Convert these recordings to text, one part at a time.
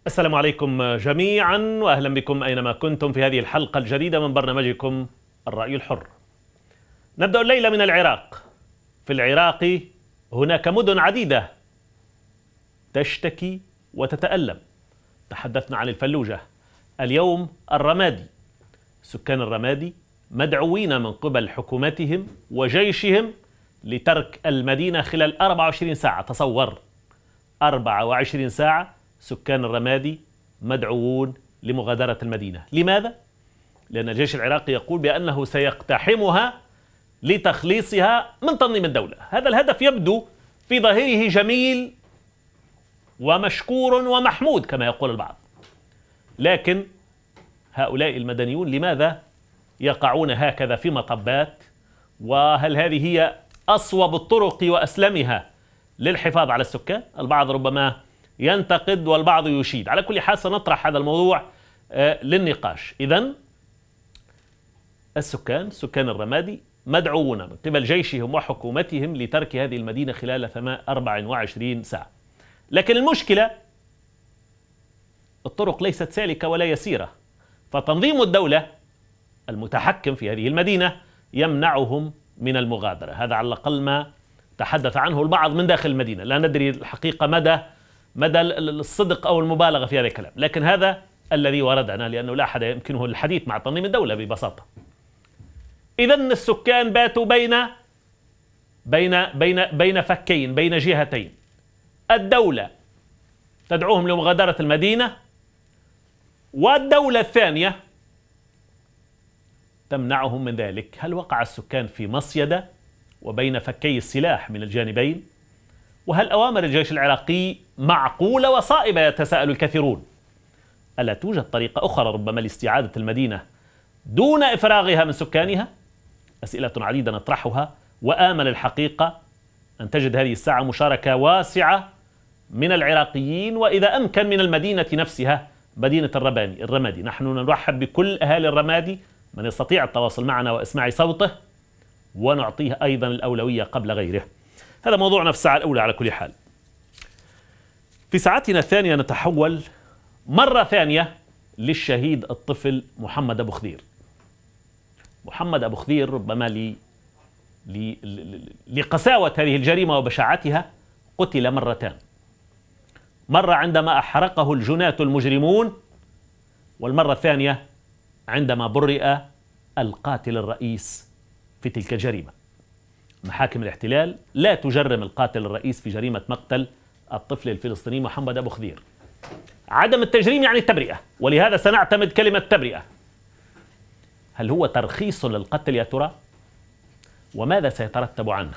السلام عليكم جميعا وأهلا بكم أينما كنتم في هذه الحلقة الجديدة من برنامجكم الرأي الحر. نبدأ الليلة من العراق. في العراق هناك مدن عديدة تشتكي وتتألم. تحدثنا عن الفلوجة، اليوم الرمادي. سكان الرمادي مدعوين من قبل حكومتهم وجيشهم لترك المدينة خلال 24 ساعة. تصور 24 ساعة سكان الرمادي مدعوون لمغادرة المدينة. لماذا؟ لأن الجيش العراقي يقول بأنه سيقتحمها لتخليصها من تنظيم الدولة. هذا الهدف يبدو في ظاهره جميل ومشكور ومحمود كما يقول البعض، لكن هؤلاء المدنيون لماذا يقعون هكذا في مطبات؟ وهل هذه هي أصوب الطرق وأسلمها للحفاظ على السكان؟ البعض ربما ينتقد والبعض يشيد. على كل حال سنطرح هذا الموضوع للنقاش. إذن سكان الرمادي مدعوون من قبل جيشهم وحكومتهم لترك هذه المدينة خلال 24 ساعة. لكن المشكلة الطرق ليست سالكة ولا يسيرة، فتنظيم الدولة المتحكم في هذه المدينة يمنعهم من المغادرة. هذا على الأقل ما تحدث عنه البعض من داخل المدينة. لا ندري الحقيقة مدى الصدق أو المبالغة في هذا الكلام، لكن هذا الذي وردنا، لأنه لا أحد يمكنه الحديث مع تنظيم الدولة ببساطة. إذن السكان باتوا بين فكين، بين جهتين. الدولة تدعوهم لمغادرة المدينة، والدولة الثانية تمنعهم من ذلك. هل وقع السكان في مصيدة وبين فكي السلاح من الجانبين؟ وهل أوامر الجيش العراقي معقولة وصائبة؟ يتساءل الكثيرون. ألا توجد طريقة أخرى ربما لاستعادة المدينة دون إفراغها من سكانها؟ أسئلة عديدة نطرحها، وآمل الحقيقة أن تجد هذه الساعة مشاركة واسعة من العراقيين، وإذا أمكن من المدينة نفسها، مدينة الرمادي. نحن نرحب بكل أهالي الرمادي، من يستطيع التواصل معنا وإسماع صوته، ونعطيه أيضا الأولوية قبل غيره. هذا موضوعنا في الساعة الأولى. على كل حال في ساعتنا الثانية نتحول مرة ثانية للشهيد الطفل محمد أبو خضير. محمد أبو خضير ربما لقساوة هذه الجريمة وبشاعتها قتل مرتان. مرة عندما أحرقه الجناة المجرمون، والمرة الثانية عندما برئ القاتل الرئيس في تلك الجريمة. محاكم الاحتلال لا تجرم القاتل الرئيس في جريمة مقتل الطفل الفلسطيني محمد أبو خضير. عدم التجريم يعني التبرئة، ولهذا سنعتمد كلمة تبرئة. هل هو ترخيص للقتل يا ترى؟ وماذا سيترتب عنه؟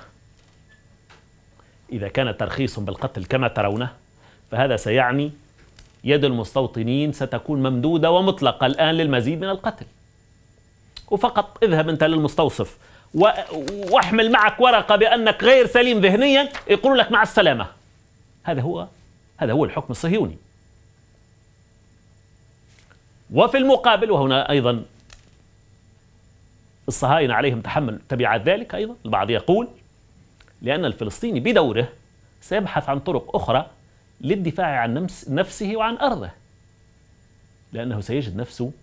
إذا كان ترخيص بالقتل كما ترونه، فهذا سيعني يد المستوطنين ستكون ممدودة ومطلقة الآن للمزيد من القتل. وفقط اذهب أنت للمستوصف واحمل معك ورقة بأنك غير سليم ذهنيا، يقول لك مع السلامة. هذا هو الحكم الصهيوني. وفي المقابل، وهنا أيضا الصهاينة عليهم تحمل تبعات ذلك أيضا، البعض يقول لأن الفلسطيني بدوره سيبحث عن طرق أخرى للدفاع عن نفسه وعن أرضه، لأنه سيجد نفسه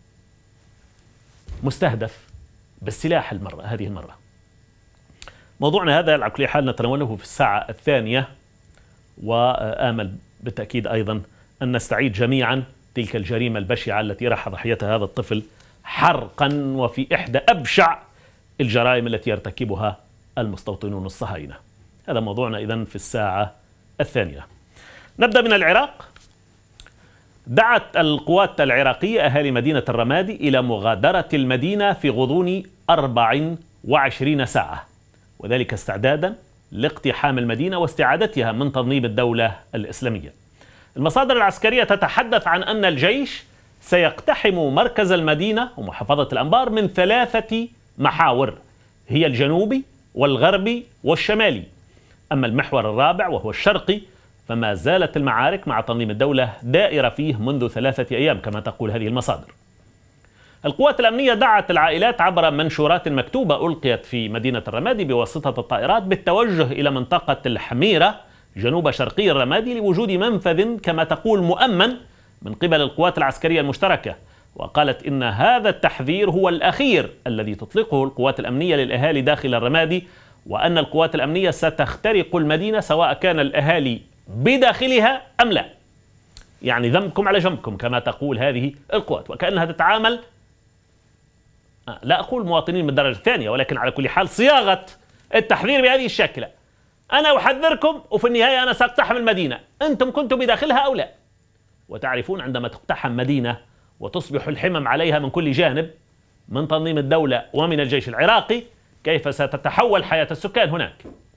مستهدف بالسلاح هذه المرة. موضوعنا هذا على كل حال نتناوله في الساعة الثانية، وآمل بالتأكيد أيضا أن نستعيد جميعا تلك الجريمة البشعة التي راح ضحيتها هذا الطفل حرقا، وفي إحدى أبشع الجرائم التي يرتكبها المستوطنون الصهاينة. هذا موضوعنا إذن في الساعة الثانية. نبدأ من العراق. دعت القوات العراقية أهالي مدينة الرمادي إلى مغادرة المدينة في غضون 24 ساعة، وذلك استعدادا لاقتحام المدينة واستعادتها من تنظيم الدولة الإسلامية. المصادر العسكرية تتحدث عن أن الجيش سيقتحم مركز المدينة ومحافظة الأنبار من 3 محاور، هي الجنوبي والغربي والشمالي. أما المحور الرابع وهو الشرقي فما زالت المعارك مع تنظيم الدولة دائرة فيه منذ 3 أيام كما تقول هذه المصادر. القوات الأمنية دعت العائلات عبر منشورات مكتوبة ألقيت في مدينة الرمادي بواسطة الطائرات بالتوجه إلى منطقة الحميرة جنوب شرقي الرمادي لوجود منفذ كما تقول مؤمن من قبل القوات العسكرية المشتركة، وقالت إن هذا التحذير هو الأخير الذي تطلقه القوات الأمنية للأهالي داخل الرمادي، وأن القوات الأمنية ستخترق المدينة سواء كان الأهالي بداخلها أم لا. يعني ذنبكم على جنبكم كما تقول هذه القوات، وكأنها تتعامل، لا أقول مواطنين من الدرجة الثانية، ولكن على كل حال صياغة التحذير بهذه الشكل: أنا أحذركم وفي النهاية أنا سأقتحم المدينة، أنتم كنتم بداخلها أو لا. وتعرفون عندما تقتحم مدينة وتصبح الحمم عليها من كل جانب من تنظيم الدولة ومن الجيش العراقي، كيف ستتحول حياة السكان هناك.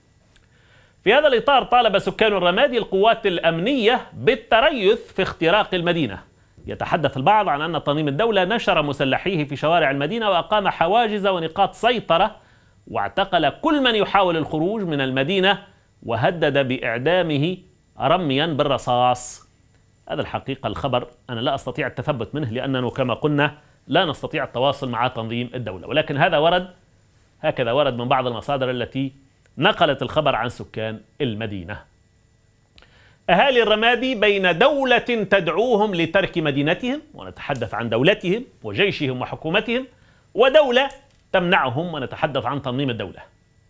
في هذا الإطار طالب سكان الرمادي القوات الأمنية بالتريث في اختراق المدينة. يتحدث البعض عن أن تنظيم الدولة نشر مسلحيه في شوارع المدينة وأقام حواجز ونقاط سيطرة، واعتقل كل من يحاول الخروج من المدينة وهدد بإعدامه رميا بالرصاص. هذا الحقيقة الخبر أنا لا أستطيع التثبت منه، لأننا كما قلنا لا نستطيع التواصل مع تنظيم الدولة، ولكن هكذا ورد من بعض المصادر التي نقلت الخبر عن سكان المدينة. أهالي الرمادي بين دولة تدعوهم لترك مدينتهم، ونتحدث عن دولتهم وجيشهم وحكومتهم، ودولة تمنعهم، ونتحدث عن تنظيم الدولة.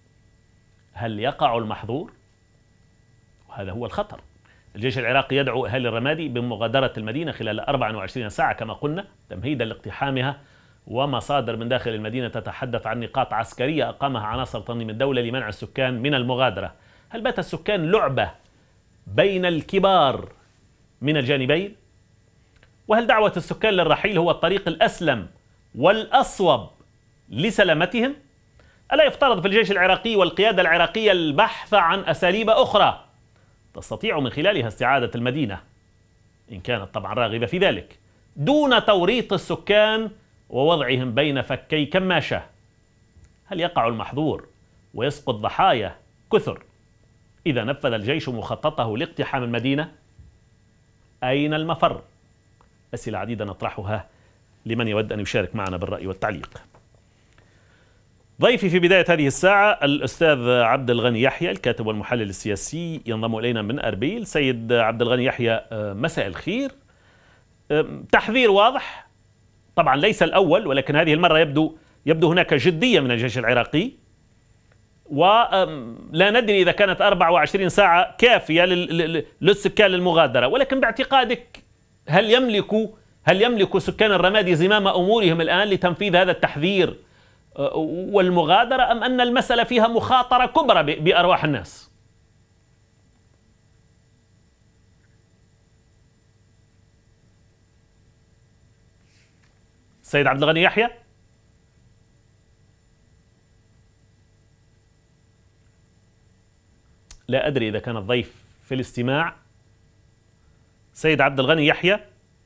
هل يقع المحظور؟ وهذا هو الخطر. الجيش العراقي يدعو أهالي الرمادي بمغادرة المدينة خلال 24 ساعة كما قلنا تمهيدا لاقتحامها، ومصادر من داخل المدينة تتحدث عن نقاط عسكرية أقامها عناصر تنظيم الدولة لمنع السكان من المغادرة. هل بات السكان لعبة بين الكبار من الجانبين؟ وهل دعوة السكان للرحيل هو الطريق الأسلم والأصوب لسلامتهم؟ ألا يفترض في الجيش العراقي والقيادة العراقية البحث عن أساليب أخرى تستطيع من خلالها استعادة المدينة، إن كانت طبعا راغبة في ذلك، دون توريط السكان ووضعهم بين فكي كماشة؟ هل يقع المحظور ويسقط ضحايا كثر إذا نفذ الجيش مخططه لاقتحام المدينة؟ أين المفر؟ أسئلة عديدة نطرحها لمن يود أن يشارك معنا بالرأي والتعليق. ضيفي في بداية هذه الساعة الأستاذ عبد الغني يحيى، الكاتب والمحلل السياسي، ينضم إلينا من أربيل. سيد عبد الغني يحيى، مساء الخير. تحذير واضح طبعا ليس الأول، ولكن هذه المرة يبدو هناك جدية من الجيش العراقي، ولا ندري إذا كانت 24 ساعة كافية للسكان للمغادرة، ولكن باعتقادك هل يملك سكان الرمادي زمام أمورهم الآن لتنفيذ هذا التحذير والمغادرة، أم أن المسألة فيها مخاطرة كبرى بأرواح الناس؟ سيد عبد الغني يحيى. لا أدري إذا كان الضيف في الاستماع. سيد عبد الغني يحيى.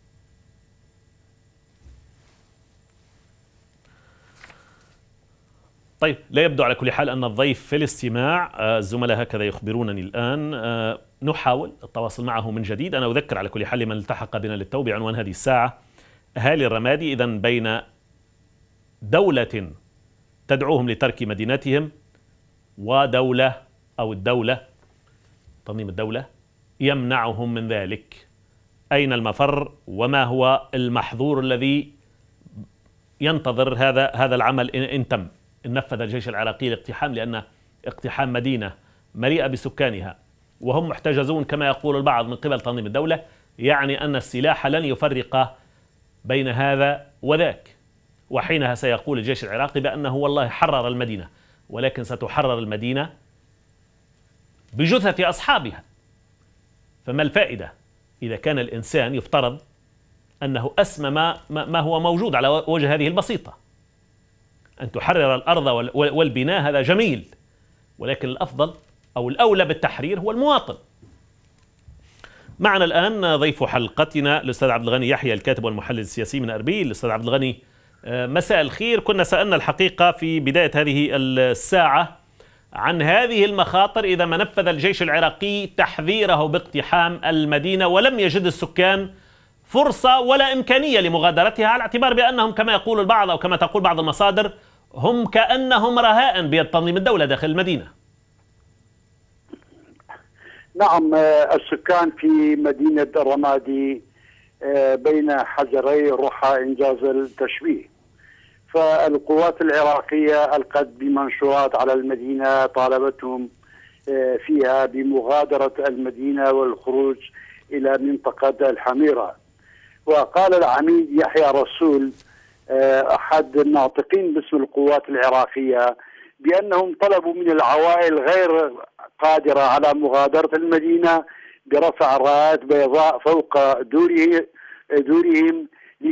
طيب، لا يبدو على كل حال أن الضيف في الاستماع. الزملاء هكذا يخبرونني الآن. نحاول التواصل معه من جديد. أنا أذكر على كل حال لمن التحق بنا للتو بعنوان هذه الساعة: أهالي الرمادي إذن بين دولة تدعوهم لترك مدينتهم ودولة أو الدولة تنظيم الدولة يمنعهم من ذلك. أين المفر وما هو المحظور الذي ينتظر هذا العمل إن تم، إن نفذ الجيش العراقي الاقتحام؟ لأن اقتحام مدينة مليئة بسكانها وهم محتجزون كما يقول البعض من قبل تنظيم الدولة يعني أن السلاح لن يفرق بين هذا وذاك، وحينها سيقول الجيش العراقي بأنه والله حرر المدينة، ولكن ستحرر المدينة بجثث أصحابها. فما الفائدة إذا كان الإنسان يفترض أنه أسمى ما هو موجود على وجه هذه البسيطة؟ أن تحرر الأرض والبناء هذا جميل، ولكن الأفضل أو الأولى بالتحرير هو المواطن. معنا الآن ضيف حلقتنا الأستاذ عبد الغني يحيى، الكاتب والمحلل السياسي من أربيل. الأستاذ عبد الغني، مساء الخير. كنا سألنا الحقيقة في بداية هذه الساعة عن هذه المخاطر إذا ما نفذ الجيش العراقي تحذيره باقتحام المدينة ولم يجد السكان فرصة ولا إمكانية لمغادرتها، على اعتبار بأنهم كما يقول البعض أو كما تقول بعض المصادر هم كأنهم رهائن بيد تنظيم الدولة داخل المدينة. نعم، السكان في مدينة الرمادي بين حجري رحى إنجاز التشبيه. فالقوات العراقية ألقت بمنشورات على المدينة طالبتهم فيها بمغادرة المدينة والخروج إلى منطقة الحميرة. وقال العميد يحيى رسول أحد الناطقين باسم القوات العراقية بأنهم طلبوا من العوائل غير قادرة على مغادرة المدينة برفع رايات بيضاء فوق دورهم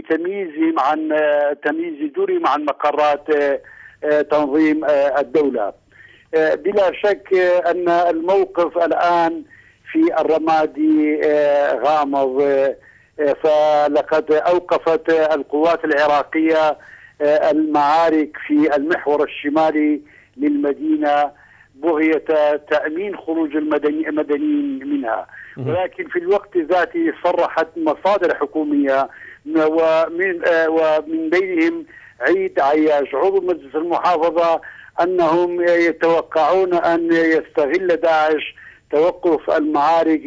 لتمييز دورهم عن مقرات تنظيم الدولة. بلا شك أن الموقف الآن في الرمادي غامض، فلقد أوقفت القوات العراقية المعارك في المحور الشمالي للمدينة بغية تأمين خروج المدنيين منها. ولكن في الوقت ذاته صرحت مصادر حكومية ومن بينهم عيد عياش عضو مجلس المحافظة أنهم يتوقعون أن يستغل داعش توقف المعارك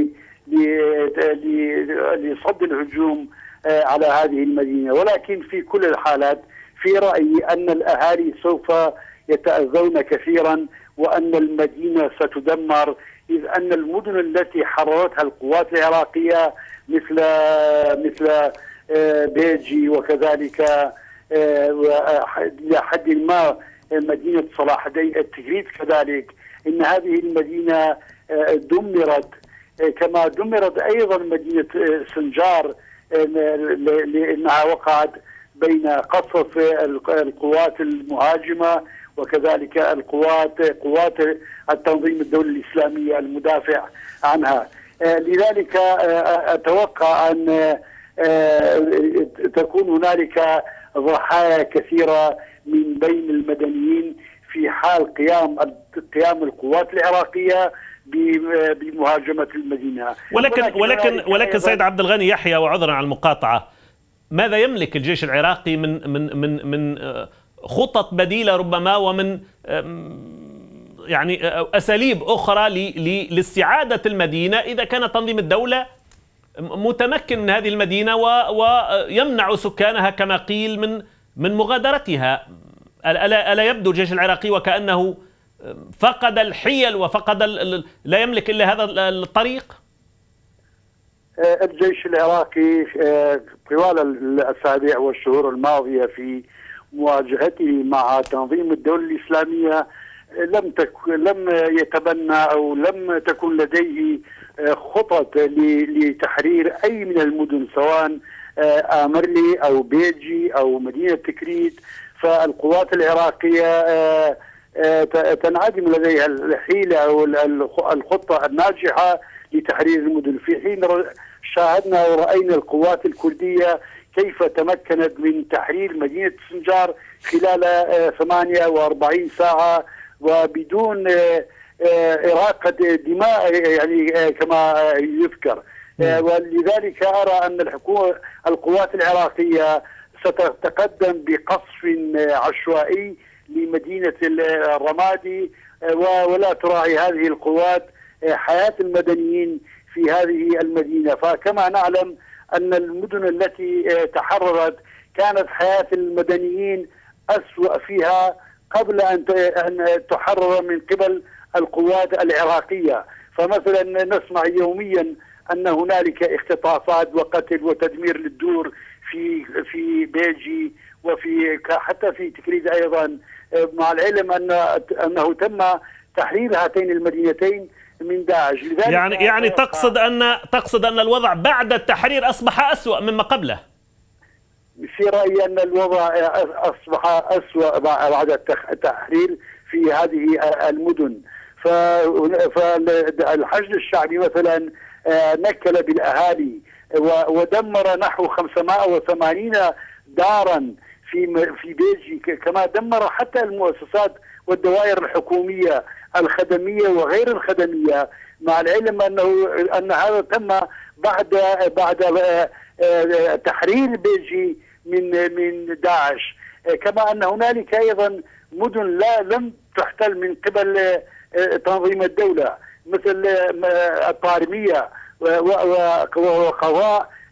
لصد الهجوم على هذه المدينة. ولكن في كل الحالات في رأيي أن الأهالي سوف يتأذون كثيرا وأن المدينة ستدمر، إذ أن المدن التي حررتها القوات العراقية مثل بيجي وكذلك إلى حد ما مدينة صلاح التكريت كذلك، إن هذه المدينة دمرت كما دمرت أيضا مدينة سنجار لأنها وقعت بين قصف القوات المهاجمة وكذلك قوات التنظيم الدولي الإسلامي المدافع عنها. لذلك أتوقع أن تكون هنالك ضحايا كثيرة من بين المدنيين في حال قيام القوات العراقية بمهاجمة المدينة. ولكن سيد عبد الغني يحيى، وعذرا على المقاطعة، ماذا يملك الجيش العراقي من خطط بديلة ربما، ومن يعني أساليب أخرى لاستعادة المدينة إذا كان تنظيم الدولة متمكن من هذه المدينة ويمنع سكانها كما قيل من مغادرتها؟ ألا يبدو الجيش العراقي وكأنه فقد الحيل وفقد لا يملك إلا هذا الطريق؟ الجيش العراقي طوال الأسابيع والشهور الماضية في مواجهته مع تنظيم الدولة الإسلامية لم يتبنى أو لم تكن لديه خطط لتحرير أي من المدن، سواء آمرلي أو بيجي أو مدينة تكريت. فالقوات العراقية تنعدم لديها الحيلة أو الخطة الناجحة لتحرير المدن، في حين شاهدنا ورأينا القوات الكردية كيف تمكنت من تحرير مدينة سنجار خلال 48 ساعة وبدون إراقة دماء يعني كما يذكر. ولذلك أرى أن القوات العراقية ستتقدم بقصف عشوائي لمدينة الرمادي، ولا تراعي هذه القوات حياة المدنيين في هذه المدينة. فكما نعلم أن المدن التي تحررت كانت حياة المدنيين أسوأ فيها قبل أن تحرر من قبل القوات العراقية. فمثلا نسمع يوميا أن هنالك اختطافات وقتل وتدمير للدور في بيجي وفي حتى في تكريت أيضا، مع العلم أنه تم تحرير هاتين المدينتين من داعش. يعني تقصد أن الوضع بعد التحرير أصبح أسوأ مما قبله؟ في رأيي أن الوضع أصبح أسوأ بعد التحرير في هذه المدن. فالحشد الشعبي مثلا نكل بالأهالي ودمر نحو 580 دارا في بيجي، كما دمر حتى المؤسسات والدوائر الحكومية الخدمية وغير الخدمية، مع العلم أن هذا تم بعد تحرير بيجي من داعش. كما أن هنالك أيضا مدن لم تحتل من قبل تنظيم الدولة مثل الطارمية وقضاء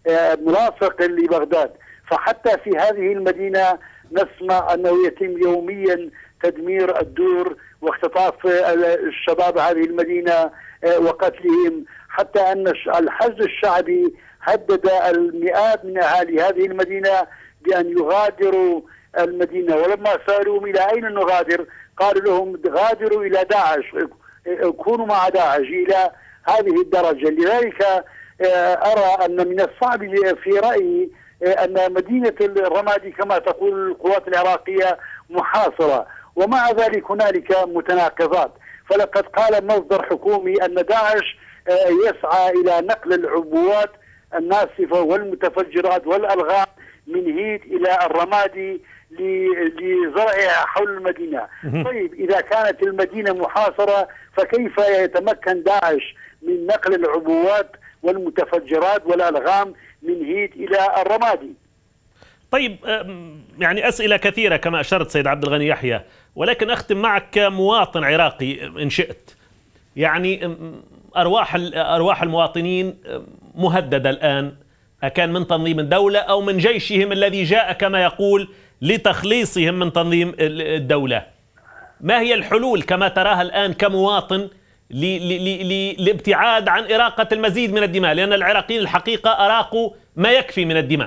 ملاصق لبغداد. فحتى في هذه المدينة نسمع أنه يتم يوميا تدمير الدور واختطاف الشباب هذه المدينة وقتلهم، حتى أن الحشد الشعبي هدد المئات من أهالي هذه المدينة بأن يغادروا المدينة، ولما سألوهم إلى أين نغادر قالوا لهم غادروا إلى داعش، كونوا مع داعش، إلى هذه الدرجة. لذلك أرى أن من الصعب في رأيي أن مدينة الرمادي كما تقول القوات العراقية محاصرة، ومع ذلك هنالك متناقضات. فلقد قال مصدر حكومي أن داعش يسعى إلى نقل العبوات الناسفة والمتفجرات والألغام من هيد إلى الرمادي لزرعها حول المدينة. طيب إذا كانت المدينة محاصرة فكيف يتمكن داعش من نقل العبوات والمتفجرات والألغام من هيد إلى الرمادي؟ طيب يعني أسئلة كثيرة كما أشرت سيد عبد الغني يحيى، ولكن أختم معك كمواطن عراقي إن شئت. يعني أرواح المواطنين مهددة الآن، أكان من تنظيم الدولة أو من جيشهم الذي جاء كما يقول لتخليصهم من تنظيم الدولة. ما هي الحلول كما تراها الآن كمواطن للابتعاد عن إراقة المزيد من الدماء؟ لأن العراقيين الحقيقة أراقوا ما يكفي من الدماء.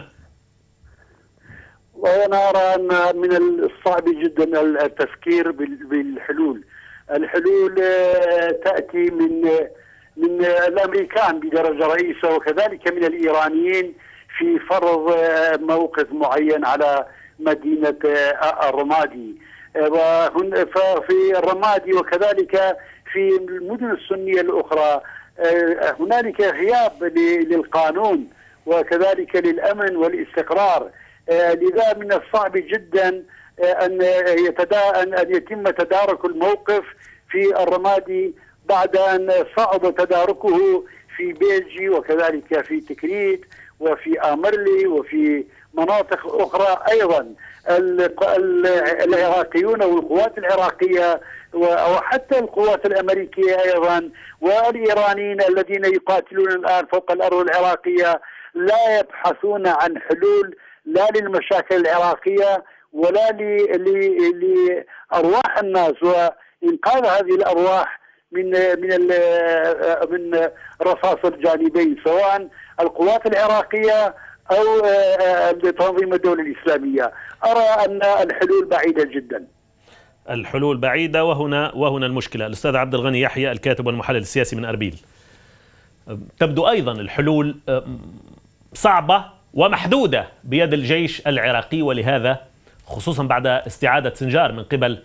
وأنا أرى أن من الصعب جدا التفكير بالحلول. الحلول تأتي من الأمريكان بدرجة رئيسة، وكذلك من الإيرانيين في فرض موقف معين على مدينة الرمادي. ففي الرمادي وكذلك في المدن السنية الأخرى هنالك غياب للقانون وكذلك للأمن والاستقرار. لذا من الصعب جدا أن يتم تدارك الموقف في الرمادي بعد أن صعب تداركه في بيلجي وكذلك في تكريت وفي آمرلي وفي مناطق أخرى. أيضا العراقيون والقوات العراقية وحتى القوات الأمريكية أيضا والإيرانيين الذين يقاتلون الآن فوق الأرض العراقية لا يبحثون عن حلول لا للمشاكل العراقية ولا لأرواح الناس وإنقاذ هذه الأرواح من رصاص الجانبين، سواء القوات العراقية أو تنظيم الدولة الإسلامية. أرى أن الحلول بعيدة جدا. الحلول بعيدة، وهنا المشكلة. الأستاذ عبد الغني يحيى الكاتب والمحلل السياسي من أربيل، تبدو أيضا الحلول صعبة ومحدودة بيد الجيش العراقي، ولهذا خصوصا بعد استعادة سنجار من قبل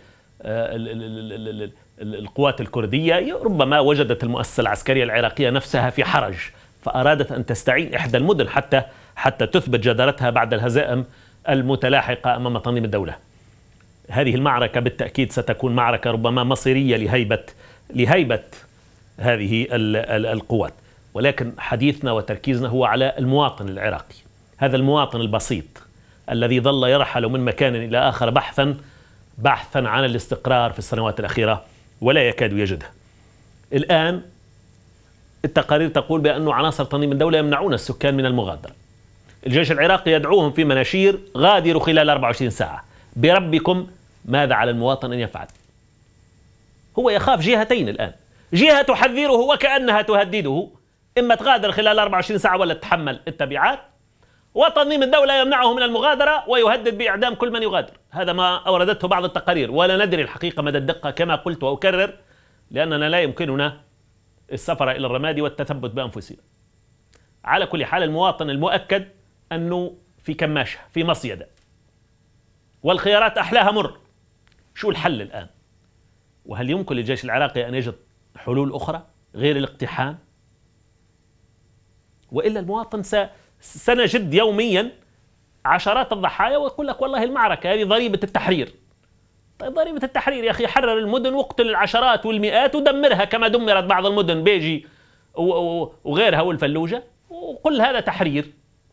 القوات الكردية ربما وجدت المؤسسة العسكرية العراقية نفسها في حرج، فأرادت أن تستعين إحدى المدن حتى تثبت جدارتها بعد الهزائم المتلاحقة أمام تنظيم الدولة. هذه المعركة بالتأكيد ستكون معركة ربما مصيرية لهيبة هذه القوات، ولكن حديثنا وتركيزنا هو على المواطن العراقي، هذا المواطن البسيط الذي ظل يرحل من مكان إلى آخر بحثا عن الاستقرار في السنوات الأخيرة ولا يكاد يجده. الآن التقارير تقول بأن عناصر تنظيم الدولة يمنعون السكان من المغادرة. الجيش العراقي يدعوهم في مناشير: غادروا خلال 24 ساعة. بربكم ماذا على المواطن أن يفعل؟ هو يخاف جهتين الآن، جهة تحذره وكأنها تهدده، إما تغادر خلال 24 ساعة ولا تتحمل التبعات، وتنظيم الدولة يمنعه من المغادرة ويهدد بإعدام كل من يغادر. هذا ما أوردته بعض التقارير، ولا ندري الحقيقة مدى الدقة كما قلت وأكرر، لأننا لا يمكننا السفر إلى الرمادي والتثبت بأنفسنا. على كل حال المواطن المؤكد أنه في كماشة، في مصيدة، والخيارات أحلاها مر. شو الحل الآن؟ وهل يمكن للجيش العراقي أن يجد حلول أخرى غير الاقتحام؟ وإلا المواطن سنجد يوميا عشرات الضحايا ويقول لك والله المعركة هذه ضريبة التحرير. طيب ضريبة التحرير يا أخي، حرر المدن واقتل العشرات والمئات ودمرها كما دمرت بعض المدن بيجي وغيرها والفلوجة، وقل هذا تحرير.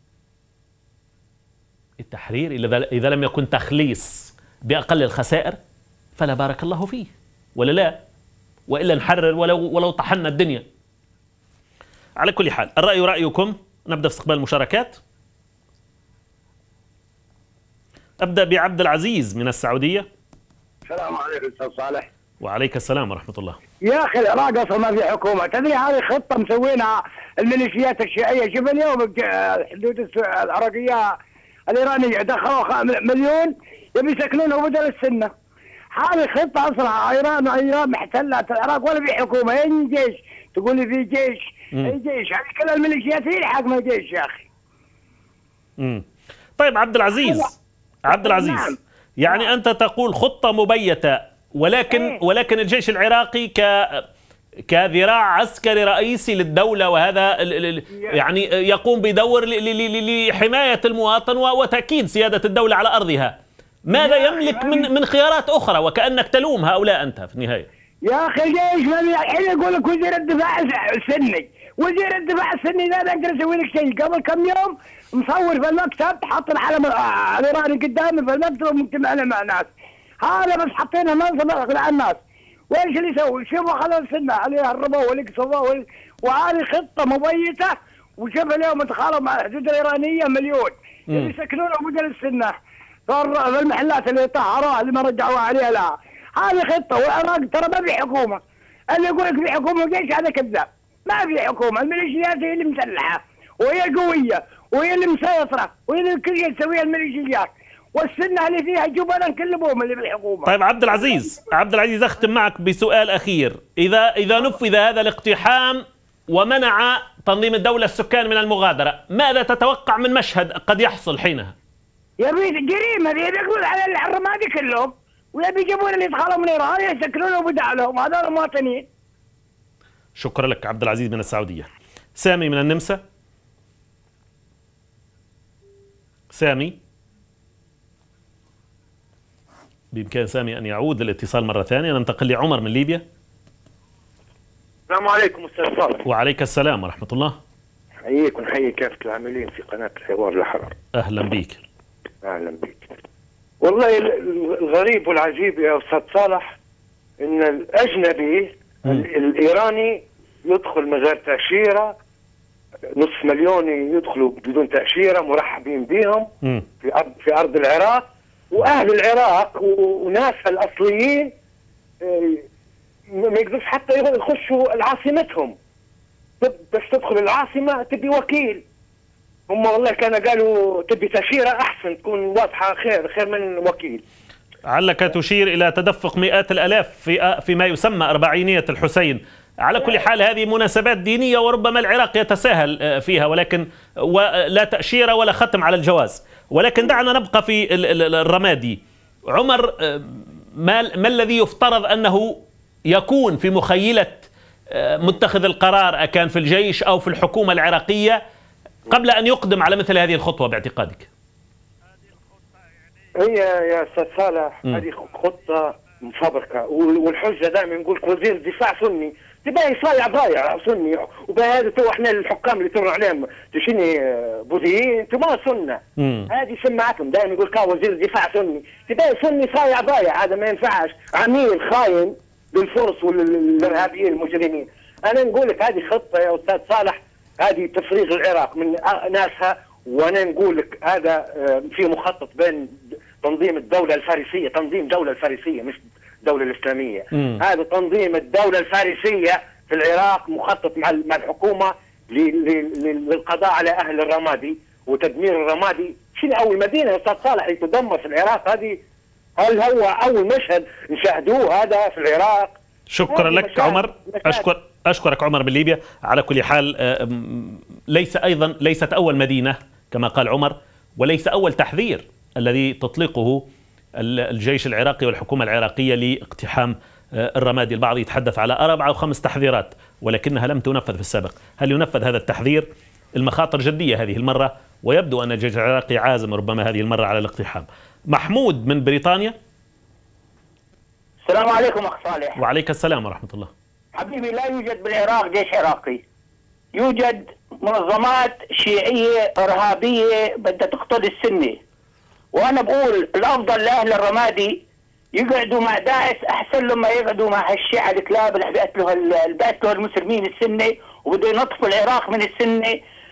التحرير إذا لم يكن تخليص بأقل الخسائر فلا بارك الله فيه، ولا لا؟ وإلا نحرر ولو طحنا الدنيا. على كل حال الرأي رأيكم، نبدأ في استقبال المشاركات. أبدأ بعبد العزيز من السعودية. السلام عليكم استاذ صالح. وعليك السلام ورحمة الله. يا اخي العراق اصلا ما في حكومه، تدري هذه خطه مسوينها الميليشيات الشيعيه. شوف اليوم الحدود العراقيه الايرانيه دخلوا مليون يبي يسكنونه بدل السنه. هذه خطه اصلا ايران محتلت العراق ولا في حكومه، اين جيش؟ تقول لي في جيش؟ اي جيش؟ هذه كل الميليشيات هي اللي حاكمه الجيش يا اخي. طيب عبد العزيز نعم. يعني أنت تقول خطة مبيتة، ولكن الجيش العراقي كذراع عسكري رئيسي للدولة، وهذا يعني يقوم بدور لحماية المواطن وتأكيد سيادة الدولة على أرضها. ماذا يملك من خيارات أخرى؟ وكأنك تلوم هؤلاء أنت في النهاية. يا أخي الجيش الحين يقول لك وزير الدفاع السني، وزير الدفاع السني لا يقدر يسوي لك شيء. قبل كم يوم مصور في المكتب حط العلم الايراني قدامي في المكتب ومجتمع مع الناس. هذا بس حطينا منصب على الناس. وايش اللي يسوي؟ شوفوا خلوا السنه عليه هربوا والقصوا وهذه خطه مبيته. وشوف اليوم دخلوا مع الحدود الايرانيه مليون يسكنونه بدل السنه في المحلات اللي طهروها اللي ما رجعوها عليها لها. هذه خطه. والعراق ترى ما في حكومه. اللي يقول لك في حكومه وجيش هذا كذاب. ما في حكومه، الميليشيات هي اللي مسلحه وهي قويه وهي اللي مسيطره وهي اللي كل شيء تسويها الميليشيات، والسنه اللي فيها جبنا نكلمهم اللي بالحكومه. طيب عبد العزيز اختم معك بسؤال اخير. اذا نفذ هذا الاقتحام ومنع تنظيم الدوله السكان من المغادره، ماذا تتوقع من مشهد قد يحصل حينها؟ يا بيت جريمه يقبض على الرمادي كلهم ويبي يجيبون اللي دخلوا من ايران يسكنونهم وبدع لهم. هذول مواطنين. شكرا لك عبد العزيز من السعوديه. سامي من النمسا. سامي، بإمكان سامي أن يعود للاتصال مرة ثانية. ننتقل لعمر من ليبيا. السلام عليكم أستاذ صالح. وعليك السلام ورحمة الله. حييك ونحيي كافة العاملين في قناة الحوار الأحرار. أهلا بك. أهلا بك. والله الغريب والعجيب يا أستاذ صالح إن الأجنبي الإيراني يدخل من غير تأشيرة، نصف مليون يدخلوا بدون تأشيرة مرحبين بهم في أرض العراق، وأهل العراق وناسها الأصليين ما يقدرش حتى يخشوا عاصمتهم. بس تدخل العاصمة تبي وكيل. هم والله كانوا قالوا تبي تأشيرة أحسن تكون واضحة، خير من وكيل. علك تشير إلى تدفق مئات الآلاف في ما يسمى أربعينية الحسين. على كل حال هذه مناسبات دينية وربما العراق يتساهل فيها، ولكن لا تأشيرة ولا ختم على الجواز. ولكن دعنا نبقى في الرمادي. عمر، ما الذي يفترض أنه يكون في مخيلة متخذ القرار، أكان في الجيش أو في الحكومة العراقية، قبل أن يقدم على مثل هذه الخطوة باعتقادك؟ هي يا أستاذ صالح هذه خطة مفبركة، والحجة دائما نقول وزير الدفاع سني تبقى صايع ضايع سني، وبهذا تو احنا الحكام اللي تمر عليهم تشيني بوذيين تبقى سنة. هذه سمعتهم دائما يقول كان وزير الدفاع سني، تبقى سني صايع ضايع. هذا ما ينفعش، عميل خاين للفرس والارهابيين المجرمين. انا نقول لك هذه خطة يا أستاذ صالح، هذه تفريغ العراق من ناسها. وانا نقول لك هذا في مخطط بين تنظيم الدولة الفارسية، تنظيم الدولة الفارسية مش الدولة الإسلامية. هذا تنظيم الدولة الفارسية في العراق مخطط مع الحكومة للقضاء على أهل الرمادي وتدمير الرمادي. شنو أول مدينة يا أستاذ صالح تدمر في العراق هذه؟ هل هو أول مشهد نشاهدوه هذا في العراق؟ شكرا لك عمر. أشكرك عمر من ليبيا. على كل حال ليست أول مدينة كما قال عمر، وليس أول تحذير الذي تطلقه الجيش العراقي والحكومة العراقية لاقتحام الرمادي. البعض يتحدث على 4 أو 5 تحذيرات ولكنها لم تنفذ في السابق. هل ينفذ هذا التحذير؟ المخاطر جدية هذه المرة، ويبدو أن الجيش العراقي عازم ربما هذه المرة على الاقتحام. محمود من بريطانيا. السلام عليكم أخ صالح. وعليك السلام ورحمة الله. حبيبي، لا يوجد بالعراق جيش عراقي، يوجد منظمات شيعية إرهابية بدها تقتل السنة. وأنا بقول الأفضل لأهل الرمادي يقعدوا مع داعش أحسن لما يقعدوا مع هالشيعة الكلاب اللي بيقتلوا المسلمين السنة وبده ينطفوا العراق من السنة.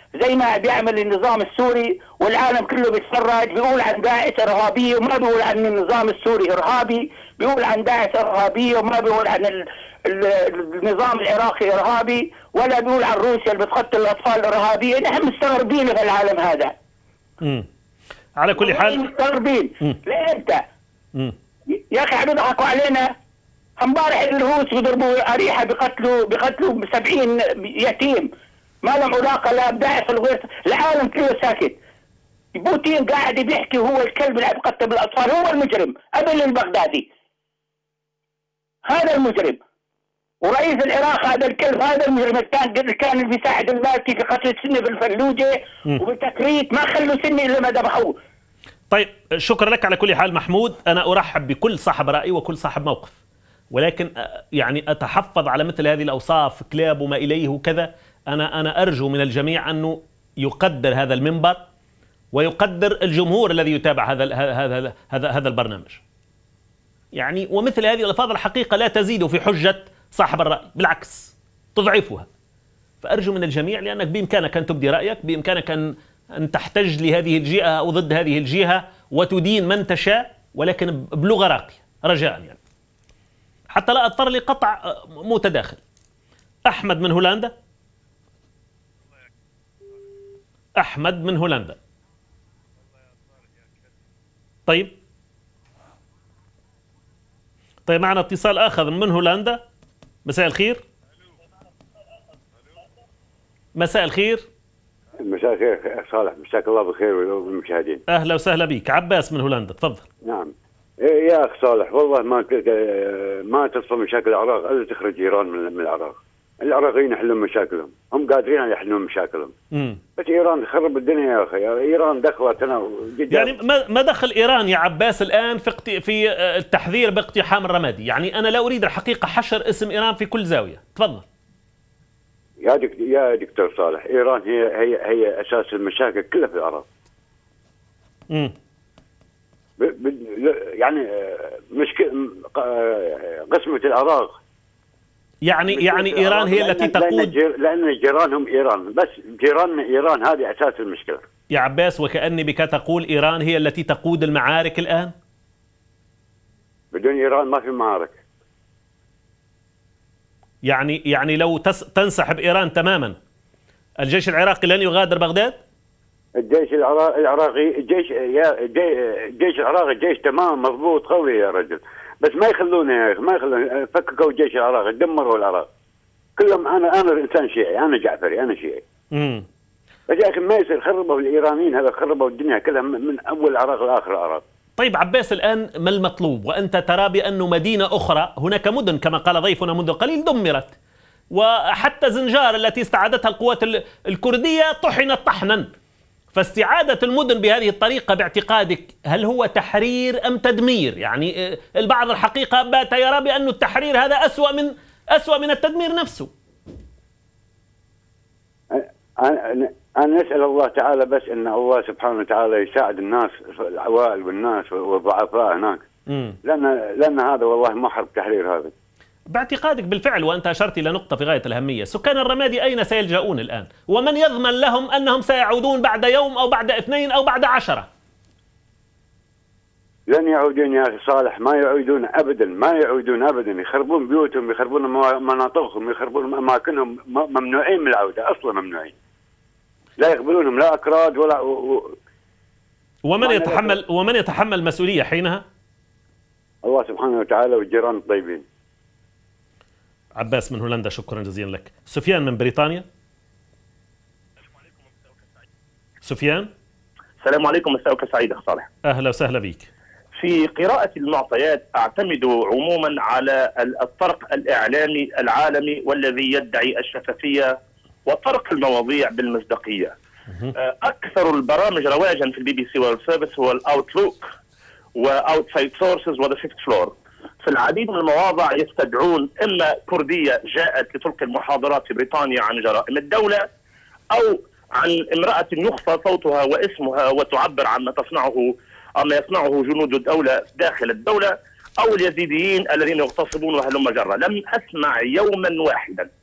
زي ما بيعمل النظام السوري، والعالم كله بيتفرج. بيقول عن داعش ارهابيه وما بيقول عن النظام السوري ارهابي، بيقول عن داعش ارهابيه وما بيقول عن النظام العراقي ارهابي، ولا بيقول عن روسيا اللي بتقتل الاطفال ارهابيه. نحن مستغربين في العالم هذا. على كل حال مستغربين لامتى؟ يا اخي عم يضحكوا علينا. امبارح الروس بيضربوا اريحه، بقتلوا 70 يتيم ما لهم علاقه لا بداعش ولا غير. العالم كله ساكت. بوتين قاعد بيحكي، هو الكلب اللي عم يقتل الاطفال، هو المجرم قبل البغدادي، هذا المجرم. ورئيس العراق هذا الكلب، هذا المجرم كان بيساعد المالكي في قتل السنه بالفلوجه وبالتكريت، ما خلوا سنه الا ما ذبحوه. طيب شكرا لك على كل حال محمود. انا ارحب بكل صاحب راي وكل صاحب موقف، ولكن يعني اتحفظ على مثل هذه الاوصاف، كلاب وما اليه وكذا. انا ارجو من الجميع انه يقدر هذا المنبر ويقدر الجمهور الذي يتابع هذا البرنامج. يعني ومثل هذه الألفاظ الحقيقة لا تزيد في حجة صاحب الرأي، بالعكس تضعفها. فأرجو من الجميع، لأنك بإمكانك أن تبدي رأيك، بإمكانك أن تحتج لهذه الجهة أو ضد هذه الجهة وتدين من تشاء، ولكن بلغة راقية رجاء، يعني حتى لا أضطر لقطع متداخل. أحمد من هولندا. أحمد من هولندا. طيب معنا اتصال آخر من هولندا. مساء الخير. مساء الخير. مساء الخير صالح، مساك الله بالخير والمشاهدين. أهلا وسهلا بك. عباس من هولندا، تفضل. نعم يا أخ صالح، والله ما تصل مشاكل العراق إلا تخرج إيران من العراق. العراقيين يحلون مشاكلهم، هم قادرين يحلون مشاكلهم. بس إيران تخرب الدنيا يا أخي. إيران دخلت يعني ما دخل إيران يا عباس الآن في التحذير باقتحام الرمادي؟ يعني أنا لا أريد الحقيقة حشر اسم إيران في كل زاوية. تفضل. يا دكتور صالح، إيران هي أساس المشاكل كلها في العراق. يعني مشكلة قسمة العراق. يعني إيران هي التي تقود، لأن جيرانهم إيران، بس جيراننا إيران هذه أساس المشكلة يا عباس. وكأني بك تقول إيران هي التي تقود المعارك الآن. بدون إيران ما في معارك. يعني لو تنسحب إيران تماما، الجيش العراقي لن يغادر بغداد؟ الجيش العراقي الجيش العراقي جيش تمام مضبوط قوي يا رجل، بس ما يخلونه يا اخي، ما يخلونه. فككوا الجيش العراقي، دمروا العراق كلهم. انا انسان شيعي، انا جعفري، انا شيعي. بس يا اخي ما يصير. خربوا الايرانيين، هذا خربوا الدنيا كلها من اول العراق لاخر العراق. طيب عباس، الان ما المطلوب وانت ترى بأن مدينة اخرى، هناك مدن كما قال ضيفنا منذ قليل دمرت، وحتى زنجار التي استعادتها القوات الكردية طحنت طحنا، فاستعادة المدن بهذه الطريقة باعتقادك هل هو تحرير أم تدمير؟ يعني البعض الحقيقة بات يرى بأن التحرير هذا أسوأ من التدمير نفسه. أنا أسأل الله تعالى بس أن الله سبحانه وتعالى يساعد الناس، العوائل والناس والضعفاء هناك، لأن هذا والله ما حرب تحرير هذا. باعتقادك بالفعل، وأنت أشرت إلى نقطة في غاية الأهمية، سكان الرمادي أين سيلجؤون الآن؟ ومن يضمن لهم أنهم سيعودون بعد يوم أو بعد 2 أو بعد 10؟ لن يعودون يا أخي صالح، ما يعودون أبدا، ما يعودون أبدا. يخربون بيوتهم، يخربون مناطقهم، يخربون أماكنهم. ممنوعين من العودة، أصلا ممنوعين، لا يقبلونهم لا أكراد ولا ومن يتحمل المسؤولية حينها؟ الله سبحانه وتعالى والجيران الطيبين. عباس من هولندا، شكرا جزيلا لك. سفيان من بريطانيا. سفيان. السلام عليكم، مساءك سعيد أخ صالح. أهلا وسهلا بك. في قراءة المعطيات أعتمد عموما على الطرق الإعلامي العالمي والذي يدعي الشفافية وطرق المواضيع بالمصداقية. أكثر البرامج رواجا في BBC World Service هو الأوتلوك وأوتسايد سورسز وذا فيفث فلور. في العديد من المواضع يستدعون إما كردية جاءت لتلقي المحاضرات في بريطانيا عن جرائم الدولة، أو عن امرأة يخفى صوتها واسمها وتعبر عن ما يصنعه جنود الدولة داخل الدولة، أو اليزيديين الذين يغتصبون وهلم جرة. لم أسمع يوما واحدا